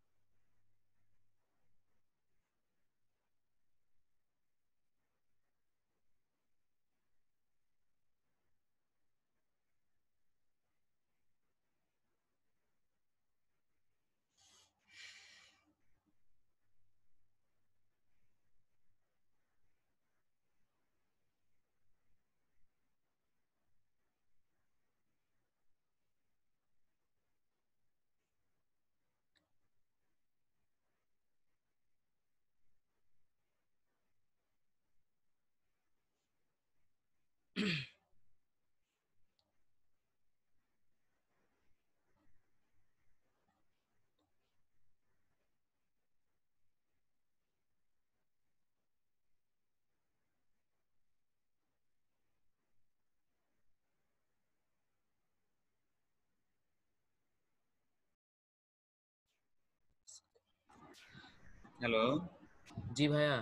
হ্যালো? জি ভাইয়া।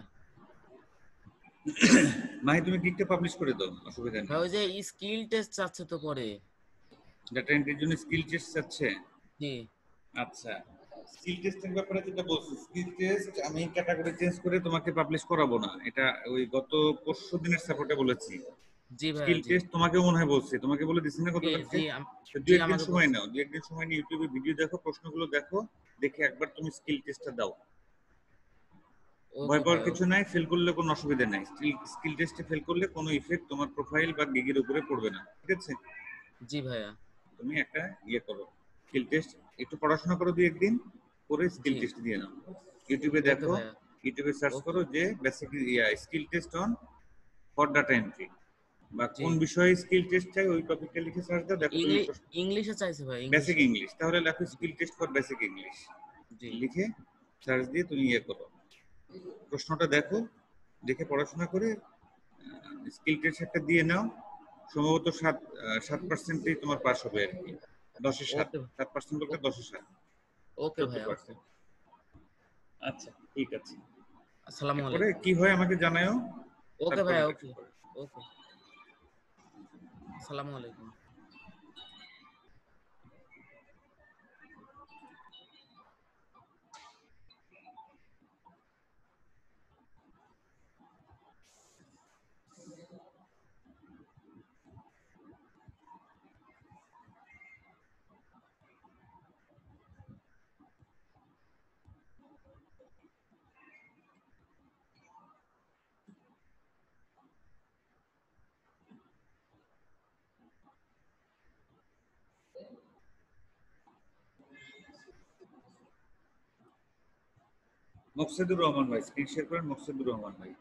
মাই তুমি লিখতে পাবলিশ করে দাও, অসুবিধা ভাই নেই। ওই যে স্কিল টেস্ট আছে তো পরে। ডাটা এন্ট্রির জন্য স্কিল টেস্ট চাচ্ছে? জি আচ্ছা, স্কিল টেস্টের ব্যাপারে যেটা বলছি, স্কিল টেস্ট আমি ক্যাটাগরি চেঞ্জ করে তোমাকে পাবলিশ করাবো না, এটা ওই গত পরশু দিনের সাপোর্টে বলেছি। জি ভাইয়া। স্কিল জি টেস্ট তোমাকেও মনে হয় বলছি, তোমাকে বলে দিছি না জি গতকালকে? জি তো দু জি একদিন আমাকে সময় বলছে। নাও, দু একদিন সময় নিয়ে ইউটিউবে ভিডিও দেখো, প্রশ্নগুলো দেখো, দেখে একবার তুমি স্কিল টেস্টটা দাও। ওকে ভয় পাওয়ার ভাইয়া, কিছু ওকে। নাই, ফেল করলে কোনো অসুবিধা নাই। স্কিল টেস্টে ফেল করলে কোনো ইফেক্ট তোমার প্রোফাইল বা গিগের উপরে পড়বে না, ঠিক আছে? জি ভাইয়া। তুমি একটা ইয়ে করো, স্কিল টেস্ট একটু পড়াশোনা করো, দু একদিন করে স্কিল জি টেস্ট দিয়ে নাও। ইউটিউবে ওকে দেখো, ভাইয়া। ইউটিউবে সার্চ ওকে। করো যে basic skill test on for data entry, বা জি কোন বিষয়ে স্কিল টেস্ট চাই ওই টপিকটা লিখে সার্চ দাও, দেখো তুমি ইংলিশে চাইছে ভাই, বেসিক ইংলিশে। ইংলিশ, তাহলে লেখো জি skill test for basic English, জি লিখে সার্চ দিয়ে তুমি ইয়ে করো, প্রশ্নটা দেখো, দেখে পড়াশোনা করে স্কিল টেস্ট একটা দিয়ে নাও। সম্ভবত 7% তোমার পাস হবে আর কি, 10-এ 7, ওকে 7% বলতে ওকে 10-এ 7, ওকে ভাইয়া। ওকে। 70%। আচ্ছা, ঠিক আছে। আসসালামু এরপরে আলাইকুম। কি হয় আমাকে জানাও, ওকে তারপরে ভাইয়া। দেখা ওকে করে। ওকে। আসসালামু আলাইকুম। মকসেদুর রহমান ভাই, স্ক্রিন শেয়ার করেন মকসেদুর রহমান ভাই।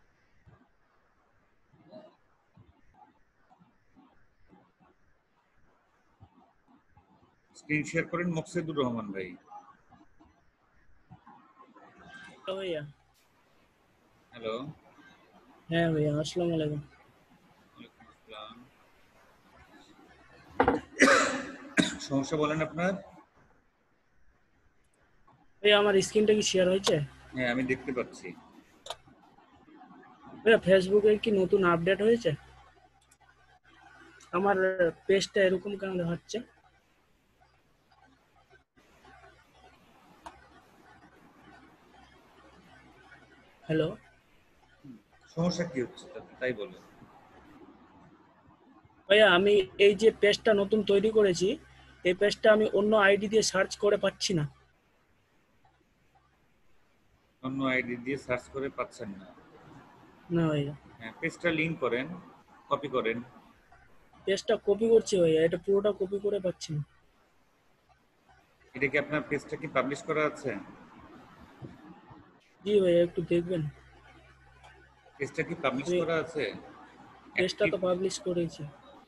স্ক্রিন শেয়ার করেন মকসেদুর রহমান ভাই। ভাইয়া হ্যালো। হ্যাঁ ভাইয়া, আসসালামু আলাইকুম। সমস্যা বলেন আপনার। ভাইয়া আমার স্ক্রিনটা কি শেয়ার হয়েছে? হ্যাঁ আমি দেখতে পাচ্ছি। ভাইয়া ফেসবুকে কি নতুন আপডেট হয়েছে? আমার পেজটা এরকম কেন দেখাচ্ছে? হ্যালো সমস্যা কি হচ্ছে তাই বলেন। ভাইয়া, আমি এই যে পেজটা নতুন তৈরি করেছি, এই পেজটা আমি অন্য আইডি দিয়ে সার্চ করে পাচ্ছি না। অন্য আইডি দিয়ে সার্চ করে পাচ্ছেন না? না ভাইয়া। হ্যাঁ, পেজটা লিংক করেন, কপি করেন। পেজটা কপি করছি ভাইয়া, এটা পুরোটা কপি করে পাচ্ছি না। এটা কি আপনার পেজটা কি পাবলিশ করা আছে? জি ভাইয়া, একটু দেখবেন। পেজটা কি পাবলিশ করা আছে? পেজটা তো পাবলিশ করেছি।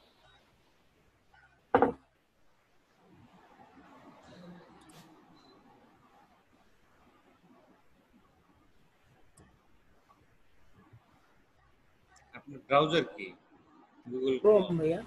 আপনার ব্রাউজার কি? গুগল ক্রোম ভাইয়া।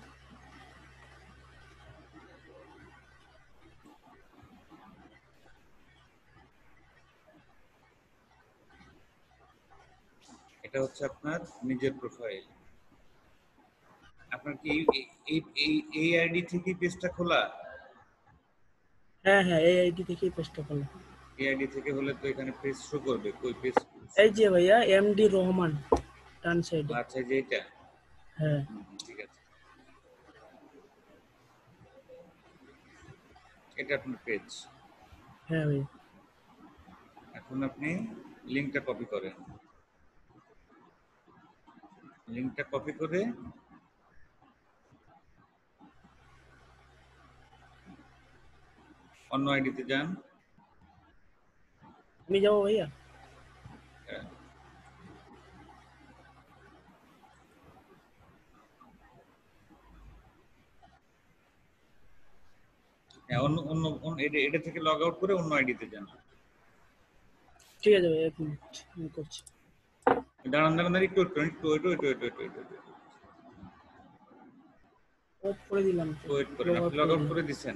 এটা হচ্ছে আপনার নিজের প্রোফাইল। আপনার কি এই আইডি থেকে পেজটা খোলা? হ্যাঁ হ্যাঁ, এই আইডি থেকেই পেজটা খোলা। এই আইডি থেকে হলে তো এখানে পেজ শো করবে। কই পেজ? এই যে ভাইয়া, এমডি রহমান, ডান সাইডে। আচ্ছা, যে এটা। হ্যাঁ ঠিক আছে, এটা আপনার পেজ। হ্যাঁ ভাইয়া। এখন আপনি লিংকটা কপি করেন। লিংকটা কপি করে অন্য আইডিতে যান। আমি যাবো ভাইয়া? হ্যাঁ, এটা থেকে লগ আউট করে অন্য আইডিতে যান। ঠিক আছে ভাইয়া, এক মিনিট আমি করছি। দাঁড়ান একটু অফ করে দিলাম তো। ওয়েট করেন। আপনি লগ আউট করে দিছেন?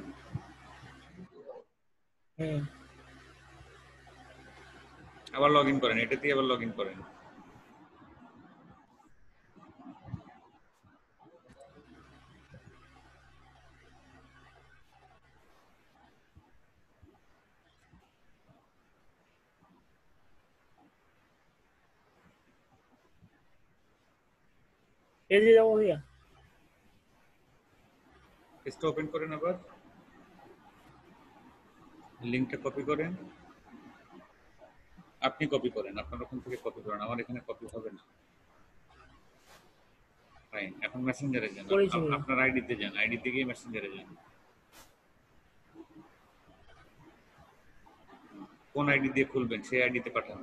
হ্যাঁ। আবার লগ ইন করেন, এটা দিয়ে আবার লগ ইন করেন। এই যে যাবো ভাইয়া। পেজটা ওপেন করেন, আবার লিংকটা কপি করেন। আপনি কপি করেন, আপনার ওখান থেকে কপি করেন, আমার এখানে কপি হবে না। ফাইন, এখন মেসেঞ্জারে যান। আপনার আইডিতে যান, আইডিতে গিয়ে মেসেঞ্জারে যান। কোন আইডি দিয়ে খুলবেন সেই আইডিতে পাঠান।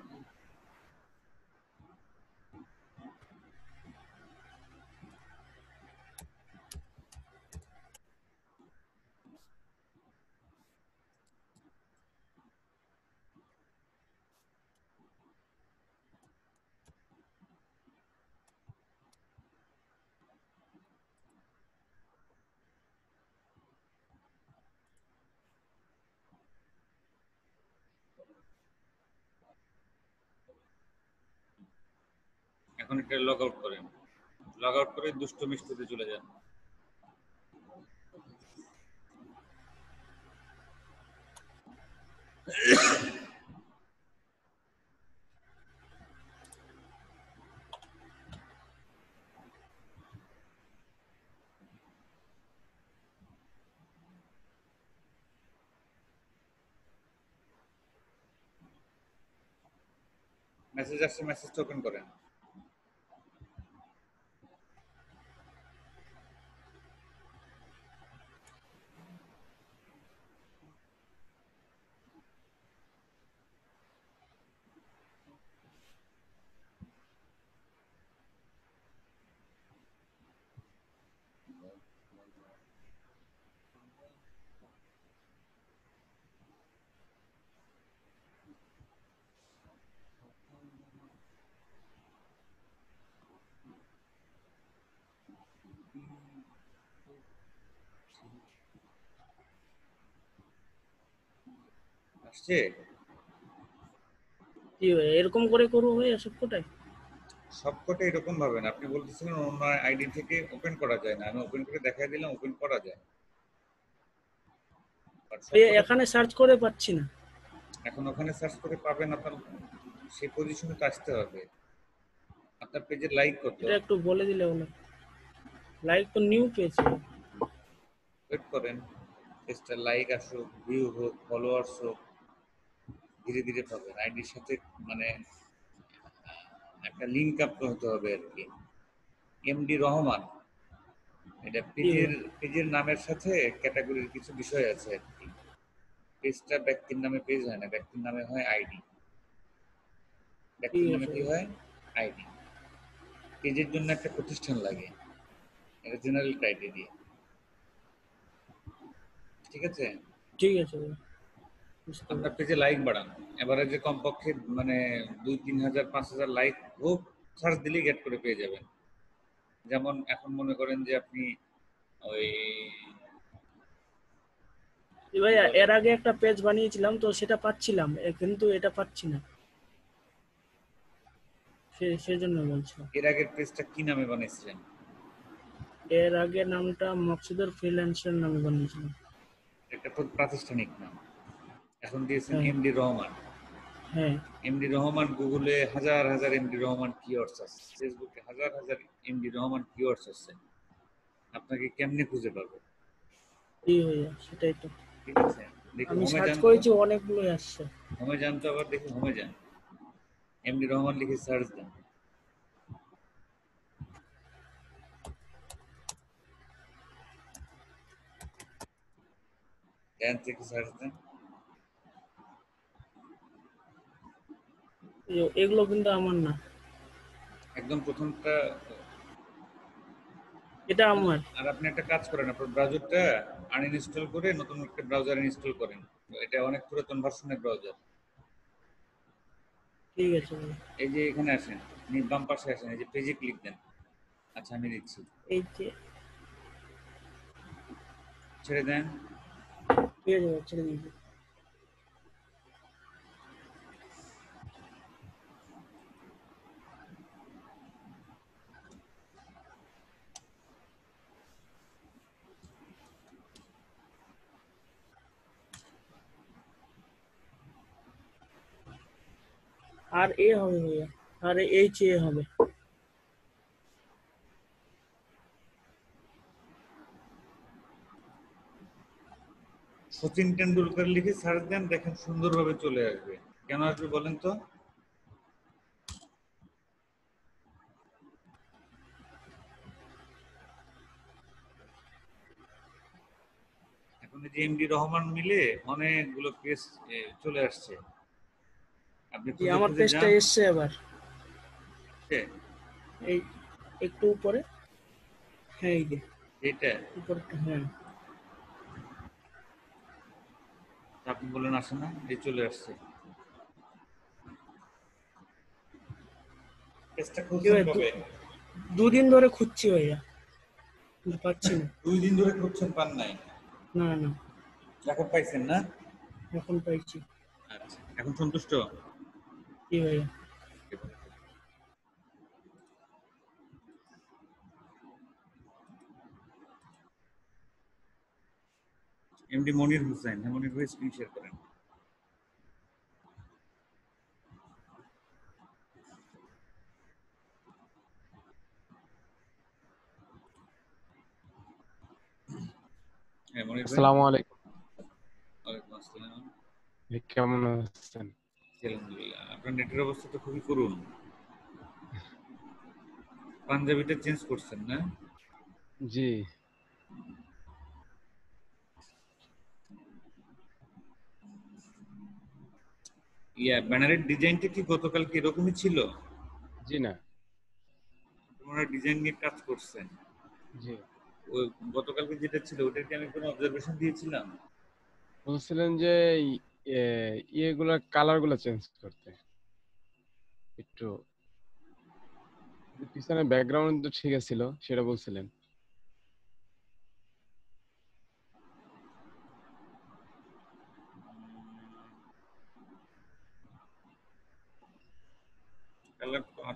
এখন এটা লগ আউট করেন। লগ আউট করে দুষ্ট মিষ্টিতে চলে যান। মেসেজ আসছে, মেসেজটা ওপেন করেন। আসছে? কি ভাইয়া এরকম করে করবো ভাইয়া সবকটাই? সবকটা এরকম ভাবে না, আপনি বলতেছিলেন অন্য আইডি থেকে ওপেন করা যায় না, আমি ওপেন করে দেখাই দিলাম ওপেন করা যায়। আর ভাইয়া সবকটা এখানে সার্চ করে পাচ্ছি না। এখন ওখানে সার্চ করে পাবেন, আপনার সেই পজিশনে তো আসতে হবে। আপনার পেজে লাইক কত? এটা একটু বলে দিলে হলো। লাইক তো নিউ পেয়েছি। ওয়েট করেন, পেজটা লাইক আসুক, ভিউ হোক, ফলোয়ার্স হোক, ধীরে ধীরে পাবেন। আইডির সাথে মানে একটা লিঙ্ক আপ হতে হবে আর কি। এমডি রহমান, এটা জি ভাইয়া। পেজের নামের সাথে ক্যাটাগরির কিছু বিষয় আছে আর কি। পেজটা ব্যক্তির নামে পেজ হয় না, ব্যক্তির নামে হয় আইডি। ঠিক ব্যক্তির নামে আছে কি ভাইয়া। হয়? আইডি। পেজের জন্য একটা প্রতিষ্ঠান লাগে, এটা জেনারেল ক্রাইটেরিয়া। ঠিক আছে, ঠিক আছে ভাইয়া, বুঝতে আপনার পারছি। পেজে লাইক বাড়ান, এভারেজে কমপক্ষে মানে 2-3 হাজার 5,000 লাইক হোক, সার্চ দিলেই গেট করে পেয়ে যাবেন। যেমন এখন মনে করেন যে আপনি ওই জি কি ভাইয়া বলে, এর আগে একটা পেজ বানিয়েছিলাম তো সেটা পাচ্ছিলাম কিন্তু এটা পাচ্ছি না, সেজন্য বলছিলাম। এর আগের পেজটা কি নামে বানিয়েছিলেন? এর আগে নামটা মকসুদের ফ্রিল্যান্সার নামে বানিয়েছিলাম। একটা তো প্রাতিষ্ঠানিক নাম, এখন দিয়েছেন হ্যাঁ এমডি রহমান। হ্যাঁ। এমডি রহমান গুগলে হাজার হাজার এমডি রহমান কিওয়ার্ডস আছে, ফেসবুকে হাজার হাজার এমডি রহমান কিওয়ার্ডস আছে, আপনাকে কেমনে খুঁজে পাবে? জি ভাইয়া সেটাই তো। ঠিক আছে, দেখি আমি হোমে সার্চ যান তো, করেছি অনেকগুলোই আসছে। হোমে যান তো, আবার দেখি হোমে যান, এমডি রহমান লিখে সার্চ দেন, জ্ঞান থেকে সার্চ দেন। এগুলো কিন্তু আমার না, একদম প্রথমটা। এটা আমার। আর আপনি একটা কাজ করেন, আপনার ব্রাউজারটা আনইনস্টল করে নতুন একটা ব্রাউজার ইনস্টল করেন, এটা অনেক পুরাতন ভার্সনের ব্রাউজার। ঠিক আছে ভাইয়া। এই যে এখানে আসেন, বাম পাশে আসেন, এই যে পেজে ক্লিক দেন। আচ্ছা আমি দিচ্ছি, এই যে ছেড়ে দেন। ঠিক আছে ভাইয়া, ছেড়ে দিয়েছি। আর এ হবে ভাইয়া, আর এইচ এ হবে। সচিন টেন্ডুলকার লিখে সার্চ দেন, দেখেন সুন্দরভাবে চলে আসবে। কেন আসবে বলেন তো? এখন এই যে এমডি রহমান মিলে অনেকগুলো পেজ চলে আসছে, আপনি জি খুঁজে আমার খুঁজে পেজটা যান। এসছে আবার। এই একটু উপরে, হ্যাঁ এই যে এইটা উপরটা, হ্যাঁ। আপনি বলেন আসে না, এই চলে আসছে। পেজটা খুঁজছেন এবার কবে? দুদিন ধরে খুঁজছি ভাইয়া, কিন্তু পাচ্ছি না। 2 দিন ধরে খুঁজছেন, পান নাই? না না, এখন পাইছেন না? এখন পাইছি। আচ্ছা, এখন সন্তুষ্ট? কি ভাইয়া? এমডি মনির হোসেন, হ্যাঁ মনির ভাই স্ক্রিন শেয়ার করেন। হ্যাঁ মনির ভাই। আসসালামু আলাইকুম। ওয়ালাইকুম আসসালাম। ভাই কেমন আছেন? আলহামদুলিল্লাহ, আপনার নেটের অবস্থা তো খুবই করুণ। পাঞ্জাবিটা চেঞ্জ করছেন না? জি। ব্যানারের ডিজাইনটা কি গতকাল কি এরকমই ছিল? জি না। তোমরা ডিজাইন নিয়ে কাজ করছেন? জি। ওই গতকালকে যেটা ছিল ওটার কি আমি কোনো অবজারভেশন দিয়েছিলাম? বলছিলেন যে ইয়েগুলা কালার গুলা চেঞ্জ করতে একটু, পিছনে ব্যাকগ্রাউন্ড তো ঠিক ছিল সেটা বলছিলেন।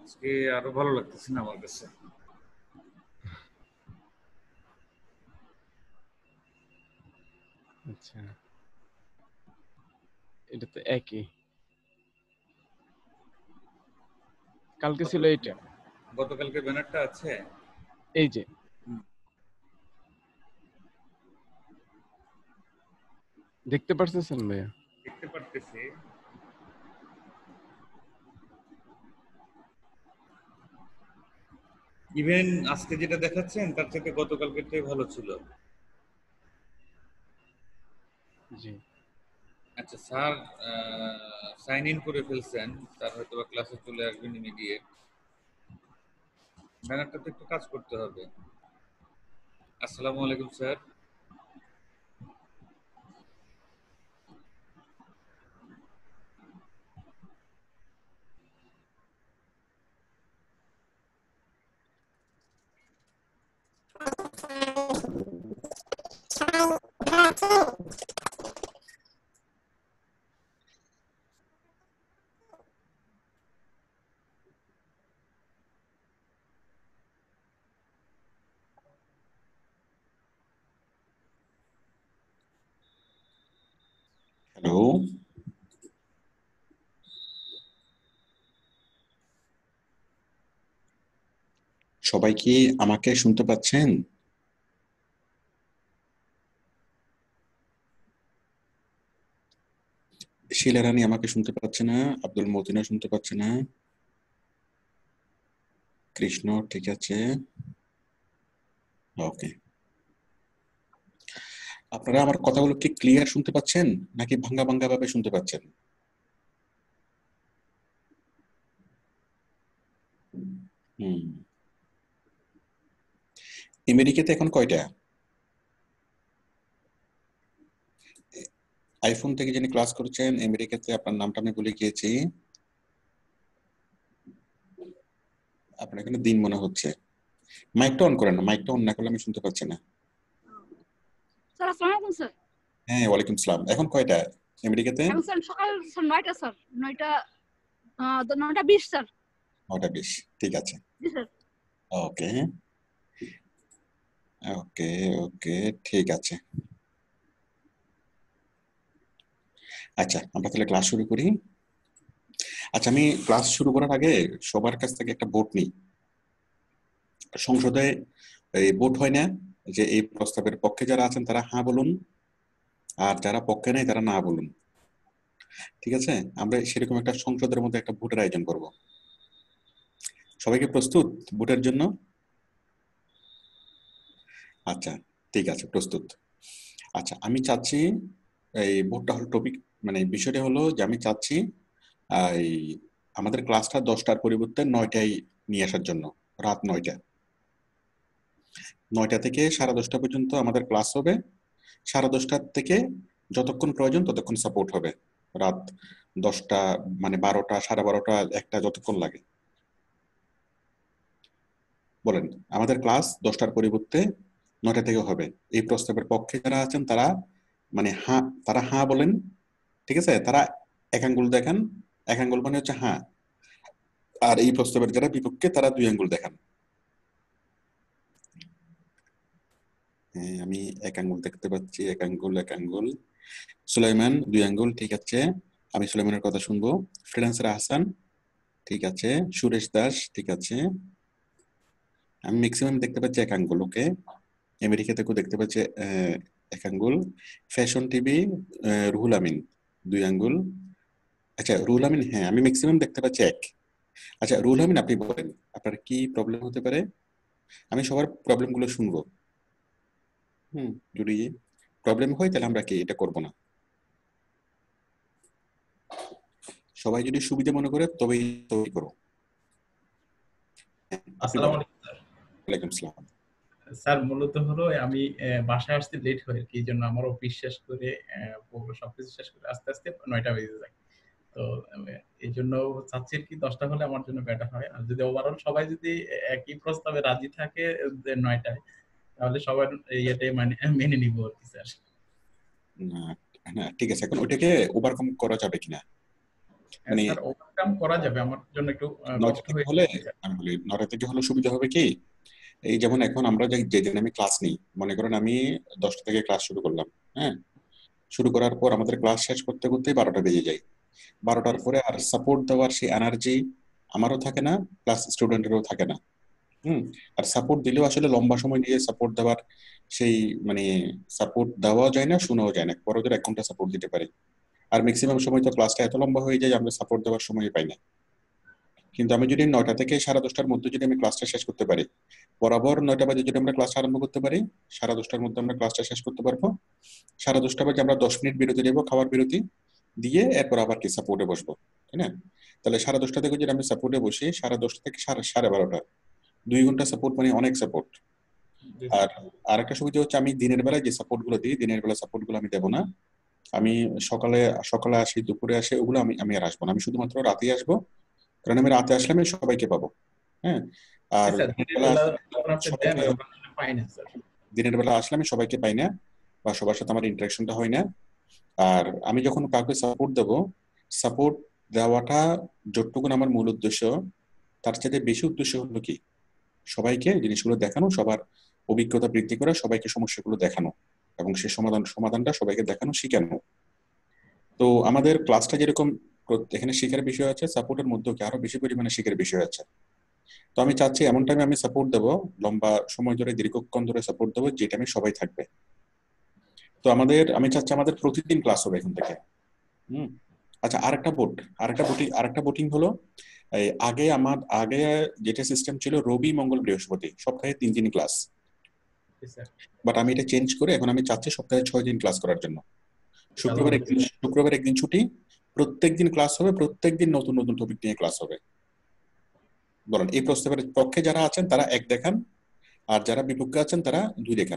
আজকে আরো ভালো লাগতেছে না আমার কাছে। আচ্ছা, এটা তো একই, কালকে ছিল এইটা, গতকালকে ব্যানারটা আছে এই যে দেখতে পারতেছেন ভাইয়া? দেখতে পারতেছি। ইভেন আজকে যেটা দেখাচ্ছেন তার থেকে গতকালকেরটাই ভালো ছিল। জি আচ্ছা স্যার সাইন ইন করে ফেলছেন, তার হয়তো বা ক্লাসে চলে আসবেন ইমিডিয়েট। ব্যানারটা তো একটু কাজ করতে হবে। আসসালামু আলাইকুম স্যার। হ্যালো, সবাই কি আমাকে শুনতে পাচ্ছেন? শিলা রানী আমাকে শুনতে পাচ্ছে না, আব্দুল মতিনা শুনতে পাচ্ছে না, কৃষ্ণ ঠিক আছে, ওকে। আপনারা আমার কথাগুলো কি ক্লিয়ার শুনতে পাচ্ছেন নাকি ভাঙ্গা ভাঙ্গা ভাবে শুনতে পাচ্ছেন? হুম, আমেরিকাতে এখন কয়টা? আইফোন থেকে যিনি ক্লাস করছেন আমেরিকাতে, আপনার নামটা আমি ভুলে গিয়েছি, আপনার এখানে দিন মনে হচ্ছে। মাইকটা অন করেন না, মাইকটা অন না করলে আমি শুনতে পাচ্ছি না। স্যার আসসালামু আলাইকুম স্যার। হ্যাঁ, ওয়ালাইকুম সালাম। এখন কয়টা আমেরিকাতে? এখন স্যার সকাল স্যার 9টা স্যার, 9টা 20 স্যার। 9টা 20, ঠিক আছে। জি স্যার। ওকে ওকে ওকে, ঠিক আছে। আচ্ছা, আমরা তাহলে ক্লাস শুরু করি। আচ্ছা, আমি ক্লাস শুরু করার আগে সবার কাছ থেকে একটা ভোট নিই। সংসদে এই ভোট হয় না যে এই প্রস্তাবের পক্ষে যারা আছেন তারা হ্যাঁ বলুন, আর যারা পক্ষে নেই তারা না বলুন, ঠিক আছে? আমরা সেরকম একটা সংসদের মধ্যে একটা ভোটের আয়োজন করব। সবাইকে প্রস্তুত ভোটের জন্য? আচ্ছা, ঠিক আছে, প্রস্তুত। আচ্ছা, আমি চাচ্ছি এই ভোটটা হলো টপিক, মানে বিষয়টা হলো যে আমি চাচ্ছি এই আমাদের ক্লাসটা 10টার পরিবর্তে 9টায় নিয়ে আসার জন্য। রাত 9টা থেকে 10:30 পর্যন্ত আমাদের ক্লাস হবে। 10:30 থেকে যতক্ষণ প্রয়োজন ততক্ষণ সাপোর্ট হবে। রাত 10টা মানে 12টা, 12:30, 1টা, যতক্ষণ লাগে। বলেন, আমাদের ক্লাস 10টার পরিবর্তে 9টা থেকে হবে। এই প্রস্তাবের পক্ষে যারা আছেন তারা মানে হ্যাঁ, তারা হ্যাঁ বলেন, ঠিক আছে? তারা এক আঙ্গুল দেখান, এক আঙ্গুল মানে হচ্ছে হ্যাঁ। আর এই প্রস্তাবের যারা বিপক্ষে তারা 2 আঙ্গুল দেখান। হ্যাঁ, আমি এক আঙ্গুল দেখতে পাচ্ছি, এক আঙ্গুল, এক আঙ্গুল। সুলাইমান 2 আঙ্গুল, ঠিক আছে, আমি সুলাইমানের কথা শুনবো। ফ্রিল্যান্সার হাসান, ঠিক আছে। সুরেশ দাস, ঠিক আছে। আমি ম্যাক্সিমাম দেখতে পাচ্ছি এক আঙ্গুল, ওকে। আমেরিকা থেকেও দেখতে পাচ্ছি এক আঙ্গুল। ফ্যাশন টিভি রুহুল আমিন 2 আঙ্গুল। আচ্ছা, রুহুল আমিন, হ্যাঁ আমি ম্যাক্সিমাম দেখতে পাচ্ছি এক। আচ্ছা রুহুল আমিন, আপনি বলেন আপনার কি প্রবলেম হতে পারে? আমি সবার প্রবলেম গুলো শুনবো। যদি প্রবলেম হয় তাহলে আমরা কি এটা করব না। সবাই যদি সুবিধা মনে করে তবেই তৈরি করো। আসসালামু আলাইকুম স্যার। ওয়ালাইকুম আসসালাম। স্যার মূলত হলো আমি বাসায় আসতে লেট হয় আর কি, এই জন্য আমার অফিস শেষ করে সবকিছু শেষ করে আস্তে আস্তে 9টা বেজে যায়। তো এই জন্য চাচ্ছি কি 10টা হলে আমার জন্য বেটার হয়। আর যদি ওভারঅল সবাই যদি একই প্রস্তাবে রাজি থাকে 9টায়, তাহলে সবাই ইয়েতে মানে মেনে নিব আর কি স্যার। না, ঠিক আছে, এখন ওইটাকে ওভারকাম করা যাবে কিনা মানে স্যার ওভারকাম করা যাবে, আমার জন্য একটু 9টা কষ্ট থেকে হয়ে হলে যাচ্ছে। আমি বলি 9টা থেকে হলে সুবিধা হবে কি, এই যেমন এখন আমরা যেদিন আমি ক্লাস নিই, মনে করেন আমি 10টা থেকে ক্লাস শুরু করলাম, হ্যাঁ, শুরু করার পর আমাদের ক্লাস শেষ করতে করতে 12টা বেজে যায়। 12টার পরে আর সাপোর্ট দেওয়ার সেই এনার্জি আমারও থাকে না, প্লাস স্টুডেন্টেরও থাকে না। আর সাপোর্ট দিলেও আসলে লম্বা সময় নিয়ে সাপোর্ট দেওয়ার সেই মানে সাপোর্ট দেওয়া যায় না, শোনাও যায় না। বড় জোর 1 ঘন্টা সাপোর্ট দিতে পারি, আর ম্যাক্সিমাম সময় তো ক্লাসটা এত লম্বা হয়ে যায় যে আমরা সাপোর্ট দেওয়ার সময় পাই না। কিন্তু আমি যদি 9টা থেকে 10:30টার মধ্যে যদি আমি ক্লাসটা শেষ করতে পারি, বরাবর 9টা বাজে যদি আমরা ক্লাসটা আরম্ভ করতে পারি, 10:30টার মধ্যে আমরা ক্লাসটা শেষ করতে পারবো। 10:30 বাজে আমরা 10 মিনিট বিরতি দেবো, খাবার বিরতি দিয়ে এরপর আবার কি সাপোর্টে বসবো, তাই না? তাহলে 10:30 থেকে যদি আমি সাপোর্টে বসি, 10:30 থেকে 12:30, 2 ঘন্টা সাপোর্ট মানে অনেক সাপোর্ট। আর আরেকটা সুবিধা হচ্ছে আমি দিনের বেলায় যে সাপোর্ট গুলো দিই, দিনের বেলা সাপোর্ট গুলো আমি দেবো না। আমি সকালে আসি, দুপুরে আসি, ওগুলো আমি আর আসবো না, আমি শুধুমাত্র রাতেই আসবো। কারণ আমি রাতে আসলে আমি সবাইকে পাবো, হ্যাঁ। আর স্যার দিনের বেলা যখন আপনি দেন ওটা পাই না স্যার। দিনের বেলা আসলে আমি সবাইকে পাই না, বা সবার সাথে আমার ইন্টারাকশনটা হয় না। আর আমি যখন কাউকে সাপোর্ট দেবো, সাপোর্ট দেওয়াটা যতটুকু আমার মূল উদ্দেশ্য, তার চাইতে বেশি উদ্দেশ্য হলো কি, সবাইকে জিনিসগুলো দেখানো, সবার অভিজ্ঞতা বৃদ্ধি করা, সবাইকে সমস্যাগুলো দেখানো, এবং সেই সমাধানটা সবাইকে দেখানো, শিখানো। তো আমাদের ক্লাসটা যেরকম এখানে শেখার বিষয় আছে, সাপোর্টের মধ্যেও কি আরো বেশি পরিমাণে শেখার বিষয় আছে। তো আমি চাচ্ছি এমন টাইমে আমি সাপোর্ট দেবো, লম্বা সময় ধরে দীর্ঘক্ষণ ধরে সাপোর্ট দেবো, যে টাইমে সবাই থাকবে। তো আমি চাচ্ছি আমাদের প্রতিদিন ক্লাস হবে এখান থেকে। আচ্ছা, আরেকটা বোটিং হলো, আগে যেটা সিস্টেম ছিল রবি, মঙ্গল, বৃহস্পতি, সপ্তাহে 3 দিন ক্লাস। বাট আমি এটা চেঞ্জ করে এখন আমি চাচ্ছি সপ্তাহে 6 দিন ক্লাস করার জন্য। শুক্রবার একদিন ছুটি, প্রত্যেকদিন ক্লাস হবে, প্রত্যেকদিন নতুন নতুন টপিক নিয়ে ক্লাস হবে। বলেন এই প্রস্তাবের পক্ষে যারা আছেন তারা 1 দেখান, আর যারা বিপক্ষে আছেন তারা 2 দেখান।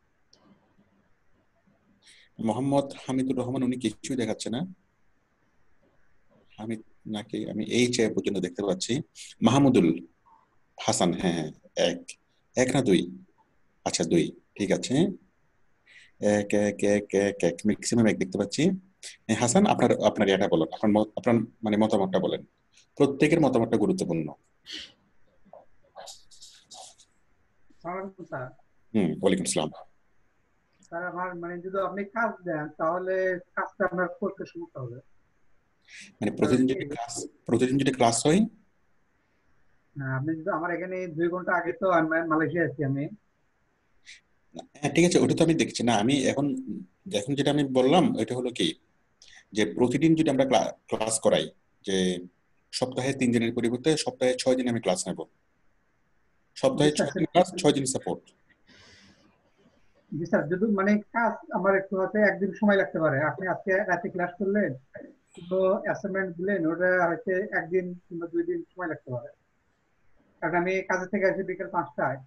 মোহাম্মদ হামিদুর রহমান, উনি কিছুই দেখাচ্ছে না। হামিদ নাকি, আমি এই চেয়ে পর্যন্ত দেখতে পাচ্ছি। মাহমুদুল হাসান, হ্যাঁ 1 না 2? আচ্ছা 2, ঠিক আছে। 1 ম্যাক্সিমাম 1 দেখতে পাচ্ছি। হাসান, আপনার এটা বলেন, আপনার মানে মতামতটা বলেন, প্রত্যেকের মতামতটা গুরুত্বপূর্ণ। ওয়ালাইকুম আসসালাম। স্যার আমার মানে যদি আপনি কাজ দেন তাহলে কাজটা আপনার করতে সমস্যা হবে। মানে প্রতিদিন যদি ক্লাস হয়, আপনি যদি আমার এখানে 2 ঘন্টা আগে তো আমি মালয়েশিয়া আছি আমি। হ্যাঁ ঠিক আছে, ওটা তো আমি দেখছি না। আমি এখন যেটা আমি বললাম এটা হলো কি, যে প্রতিদিন যদি আমরা ক্লাস করাই, যে সপ্তাহে 3 দিনের পরিবর্তে সপ্তাহে 6 দিন আমি ক্লাস নেব, সপ্তাহে 6 দিন ক্লাস, 6 দিন সাপোর্ট। জি স্যার, যদি মানে কাজ আমার একটু হয়তো 1 দিন সময় লাগতে পারে। আপনি আজকে রাতে ক্লাস করলেন, তো অ্যাসাইনমেন্ট দিলেন, ওটা হয়তো 1 দিন কিংবা 2 দিন সময় লাগতে পারে, কারণ আমি কাজে থেকে আসি বিকেল 5টায়।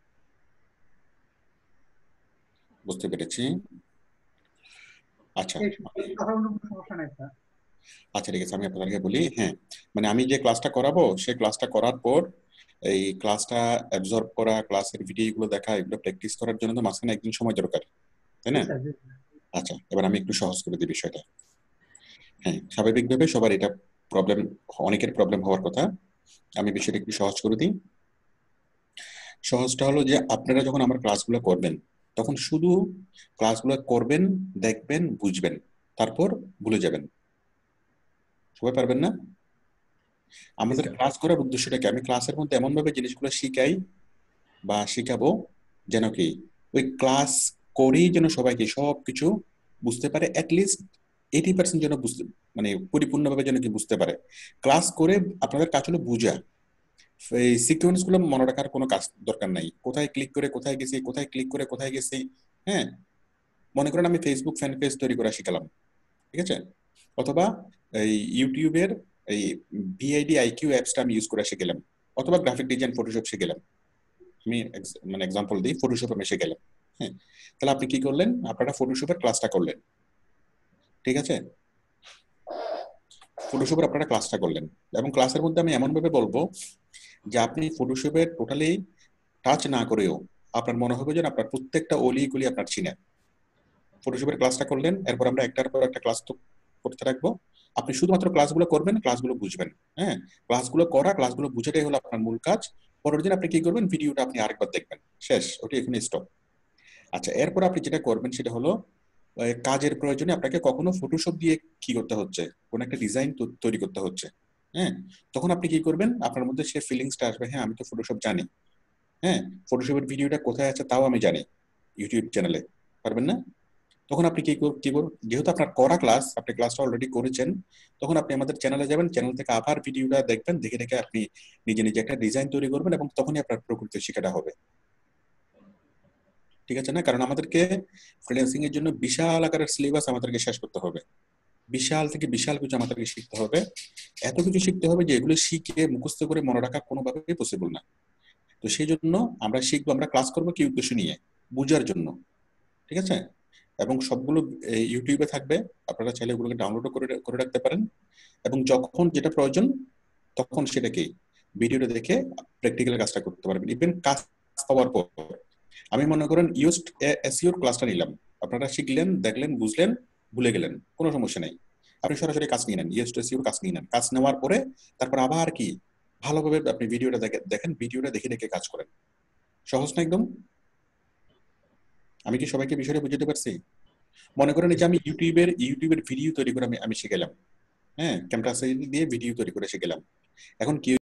বুঝতে পেরেছি। আচ্ছা সমস্যা নাই স্যার। আচ্ছা ঠিক আছে, আমি আপনাদেরকে বলি। হ্যাঁ, মানে আমি যে ক্লাসটা করাবো, সেই ক্লাসটা করার পর এই ক্লাসটা অ্যাবজর্ব করা, ক্লাসের ভিডিওগুলো দেখা, এগুলো প্র্যাকটিস করার জন্য তো মাঝখানে 1 দিন সময় দরকার, তাই না? আচ্ছা, এবার আমি একটু সহজ করে দিই বিষয়টা। হ্যাঁ, স্বাভাবিকভাবে সবার এটা প্রবলেম, অনেকের প্রবলেম হওয়ার কথা। আমি বিষয়টা একটু সহজ করে দিই। সহজটা হলো যে আপনারা যখন আমার ক্লাসগুলো করবেন, তখন শুধু ক্লাসগুলো করবেন, দেখবেন, বুঝবেন, তারপর ভুলে যাবেন। সবাই পারবেন না? আমাদের ক্লাস করার উদ্দেশ্যটা কি, আমি ক্লাসের মধ্যে এমন ভাবে জিনিসগুলো শিখাই বা শিখাবো যেন কি ওই ক্লাস করেই যেন সবাইকে সবকিছু বুঝতে পারে, অ্যাটলিস্ট 80% যেন বুঝতে, মানে পরিপূর্ণভাবে যেন কি বুঝতে পারে। ক্লাস করে আপনাদের কাজ হলো বুঝা, এই সিকোয়েন্স গুলো মনে রাখার কোনো কাজ দরকার নাই। কোথায় ক্লিক করে কোথায় গেছি, কোথায় ক্লিক করে কোথায় গেছি। হ্যাঁ, মনে করেন আমি ফেসবুক ফ্যান পেজ তৈরি করা শিখালাম, ঠিক আছে, অথবা এই ইউটিউবের এই ভিআইডি আইকিউ অ্যাপসটা আমি ইউজ করে শিখলাম, অথবা গ্রাফিক ডিজাইন ফটোশপ শিখলাম। আমি মানে এক্সাম্পল দিই, ফটোশপ আমি শিখলাম। হ্যাঁ, তাহলে আপনি কি করলেন, আপনারা ফটোশপের ক্লাসটা করলেন, ঠিক আছে, ফটোশপের আপনারা ক্লাসটা করলেন, এবং ক্লাসের মধ্যে আমি এমন ভাবে বলবো যে আপনি ফটোশপের টোটালি টাচ না করেও আপনার মনে হবে যে আপনার প্রত্যেকটা অলি গলি আপনার চিনে। ফটোশপের ক্লাসটা করলেন, এরপর আমরা একটার পর একটা ক্লাস তো করতে রাখবো, আপনি শুধুমাত্র ক্লাসগুলো করবেন, ক্লাসগুলো বুঝবেন। হ্যাঁ, ক্লাসগুলো বুঝাটাই হলো আপনার মূল কাজ। পরের দিন আপনি কি করবেন, ভিডিওটা আপনি আরেকবার দেখবেন, শেষ, ওটা এখানে স্টপ। আচ্ছা, এরপর আপনি যেটা করবেন সেটা হলো কাজের প্রয়োজনে আপনাকে কখনো ফটোশপ দিয়ে কি করতে হচ্ছে, কোন একটা ডিজাইন তৈরি করতে হচ্ছে। হ্যাঁ, তখন আপনি কি করবেন, আপনার মধ্যে সে ফিলিংসটা আসবে, হ্যাঁ আমি তো ফটোশপ জানি, হ্যাঁ ফটোশপের ভিডিওটা কোথায় আছে তাও আমি জানি, ইউটিউব চ্যানেলে, পারবেন না? তখন আপনি কি করবেন, যেহেতু আপনার করা ক্লাস, আপনি ক্লাসটা অলরেডি করেছেন, তখন আপনি আমাদের চ্যানেলে যাবেন, চ্যানেল থেকে আবার ভিডিওটা দেখবেন, দেখে দেখে আপনি নিজে নিজে একটা ডিজাইন তৈরি করবেন এবং তখনই আপনার প্রকৃত শেখাটা হবে। ঠিক আছে না? কারণ আমাদেরকে ফ্রিল্যান্সিং এর জন্য বিশাল আকারের সিলেবাস আমাদেরকে শেষ করতে হবে, বিশাল থেকে বিশাল কিছু আমাদেরকে শিখতে হবে, এত কিছু শিখতে হবে যে এগুলো শিখে মুখস্থ করে মনে রাখা কোনোভাবেই পসিবল না। তো সেই জন্য আমরা শিখবো, আমরা ক্লাস করবো কি উদ্দেশ্য নিয়ে, বুঝার জন্য। ঠিক আছে? এবং সবগুলো ইউটিউবে থাকবে, আপনারা চাইলে ওগুলোকে ডাউনলোড করে রাখতে পারেন এবং যখন যেটা প্রয়োজন তখন সেটাকে ভিডিওটা দেখে প্র্যাকটিক্যাল কাজটা করতে পারবেন। ইভেন কাজ পাওয়ার পর আমি মনে করেন এসইওর ক্লাসটা নিলাম, আপনারা শিখলেন, দেখলেন, বুঝলেন, ভুলে গেলেন, কোনো সমস্যা নেই, আপনি সরাসরি কাজ নিয়ে নেন, এসইওর কাজ নিয়ে নেন। কাজ নেওয়ার পরে তারপর আবার কি ভালোভাবে আপনি ভিডিওটা দেখেন, ভিডিওটা দেখে দেখে কাজ করেন। সহজ না একদম? আমি কি সবাইকে বিষয়টা বুঝতে পারছি? মনে করেন যে আমি ইউটিউবের ভিডিও তৈরি করে আমি শিখেলাম, হ্যাঁ ক্যামেরা দিয়ে ভিডিও তৈরি করে শিখেলাম। এখন কি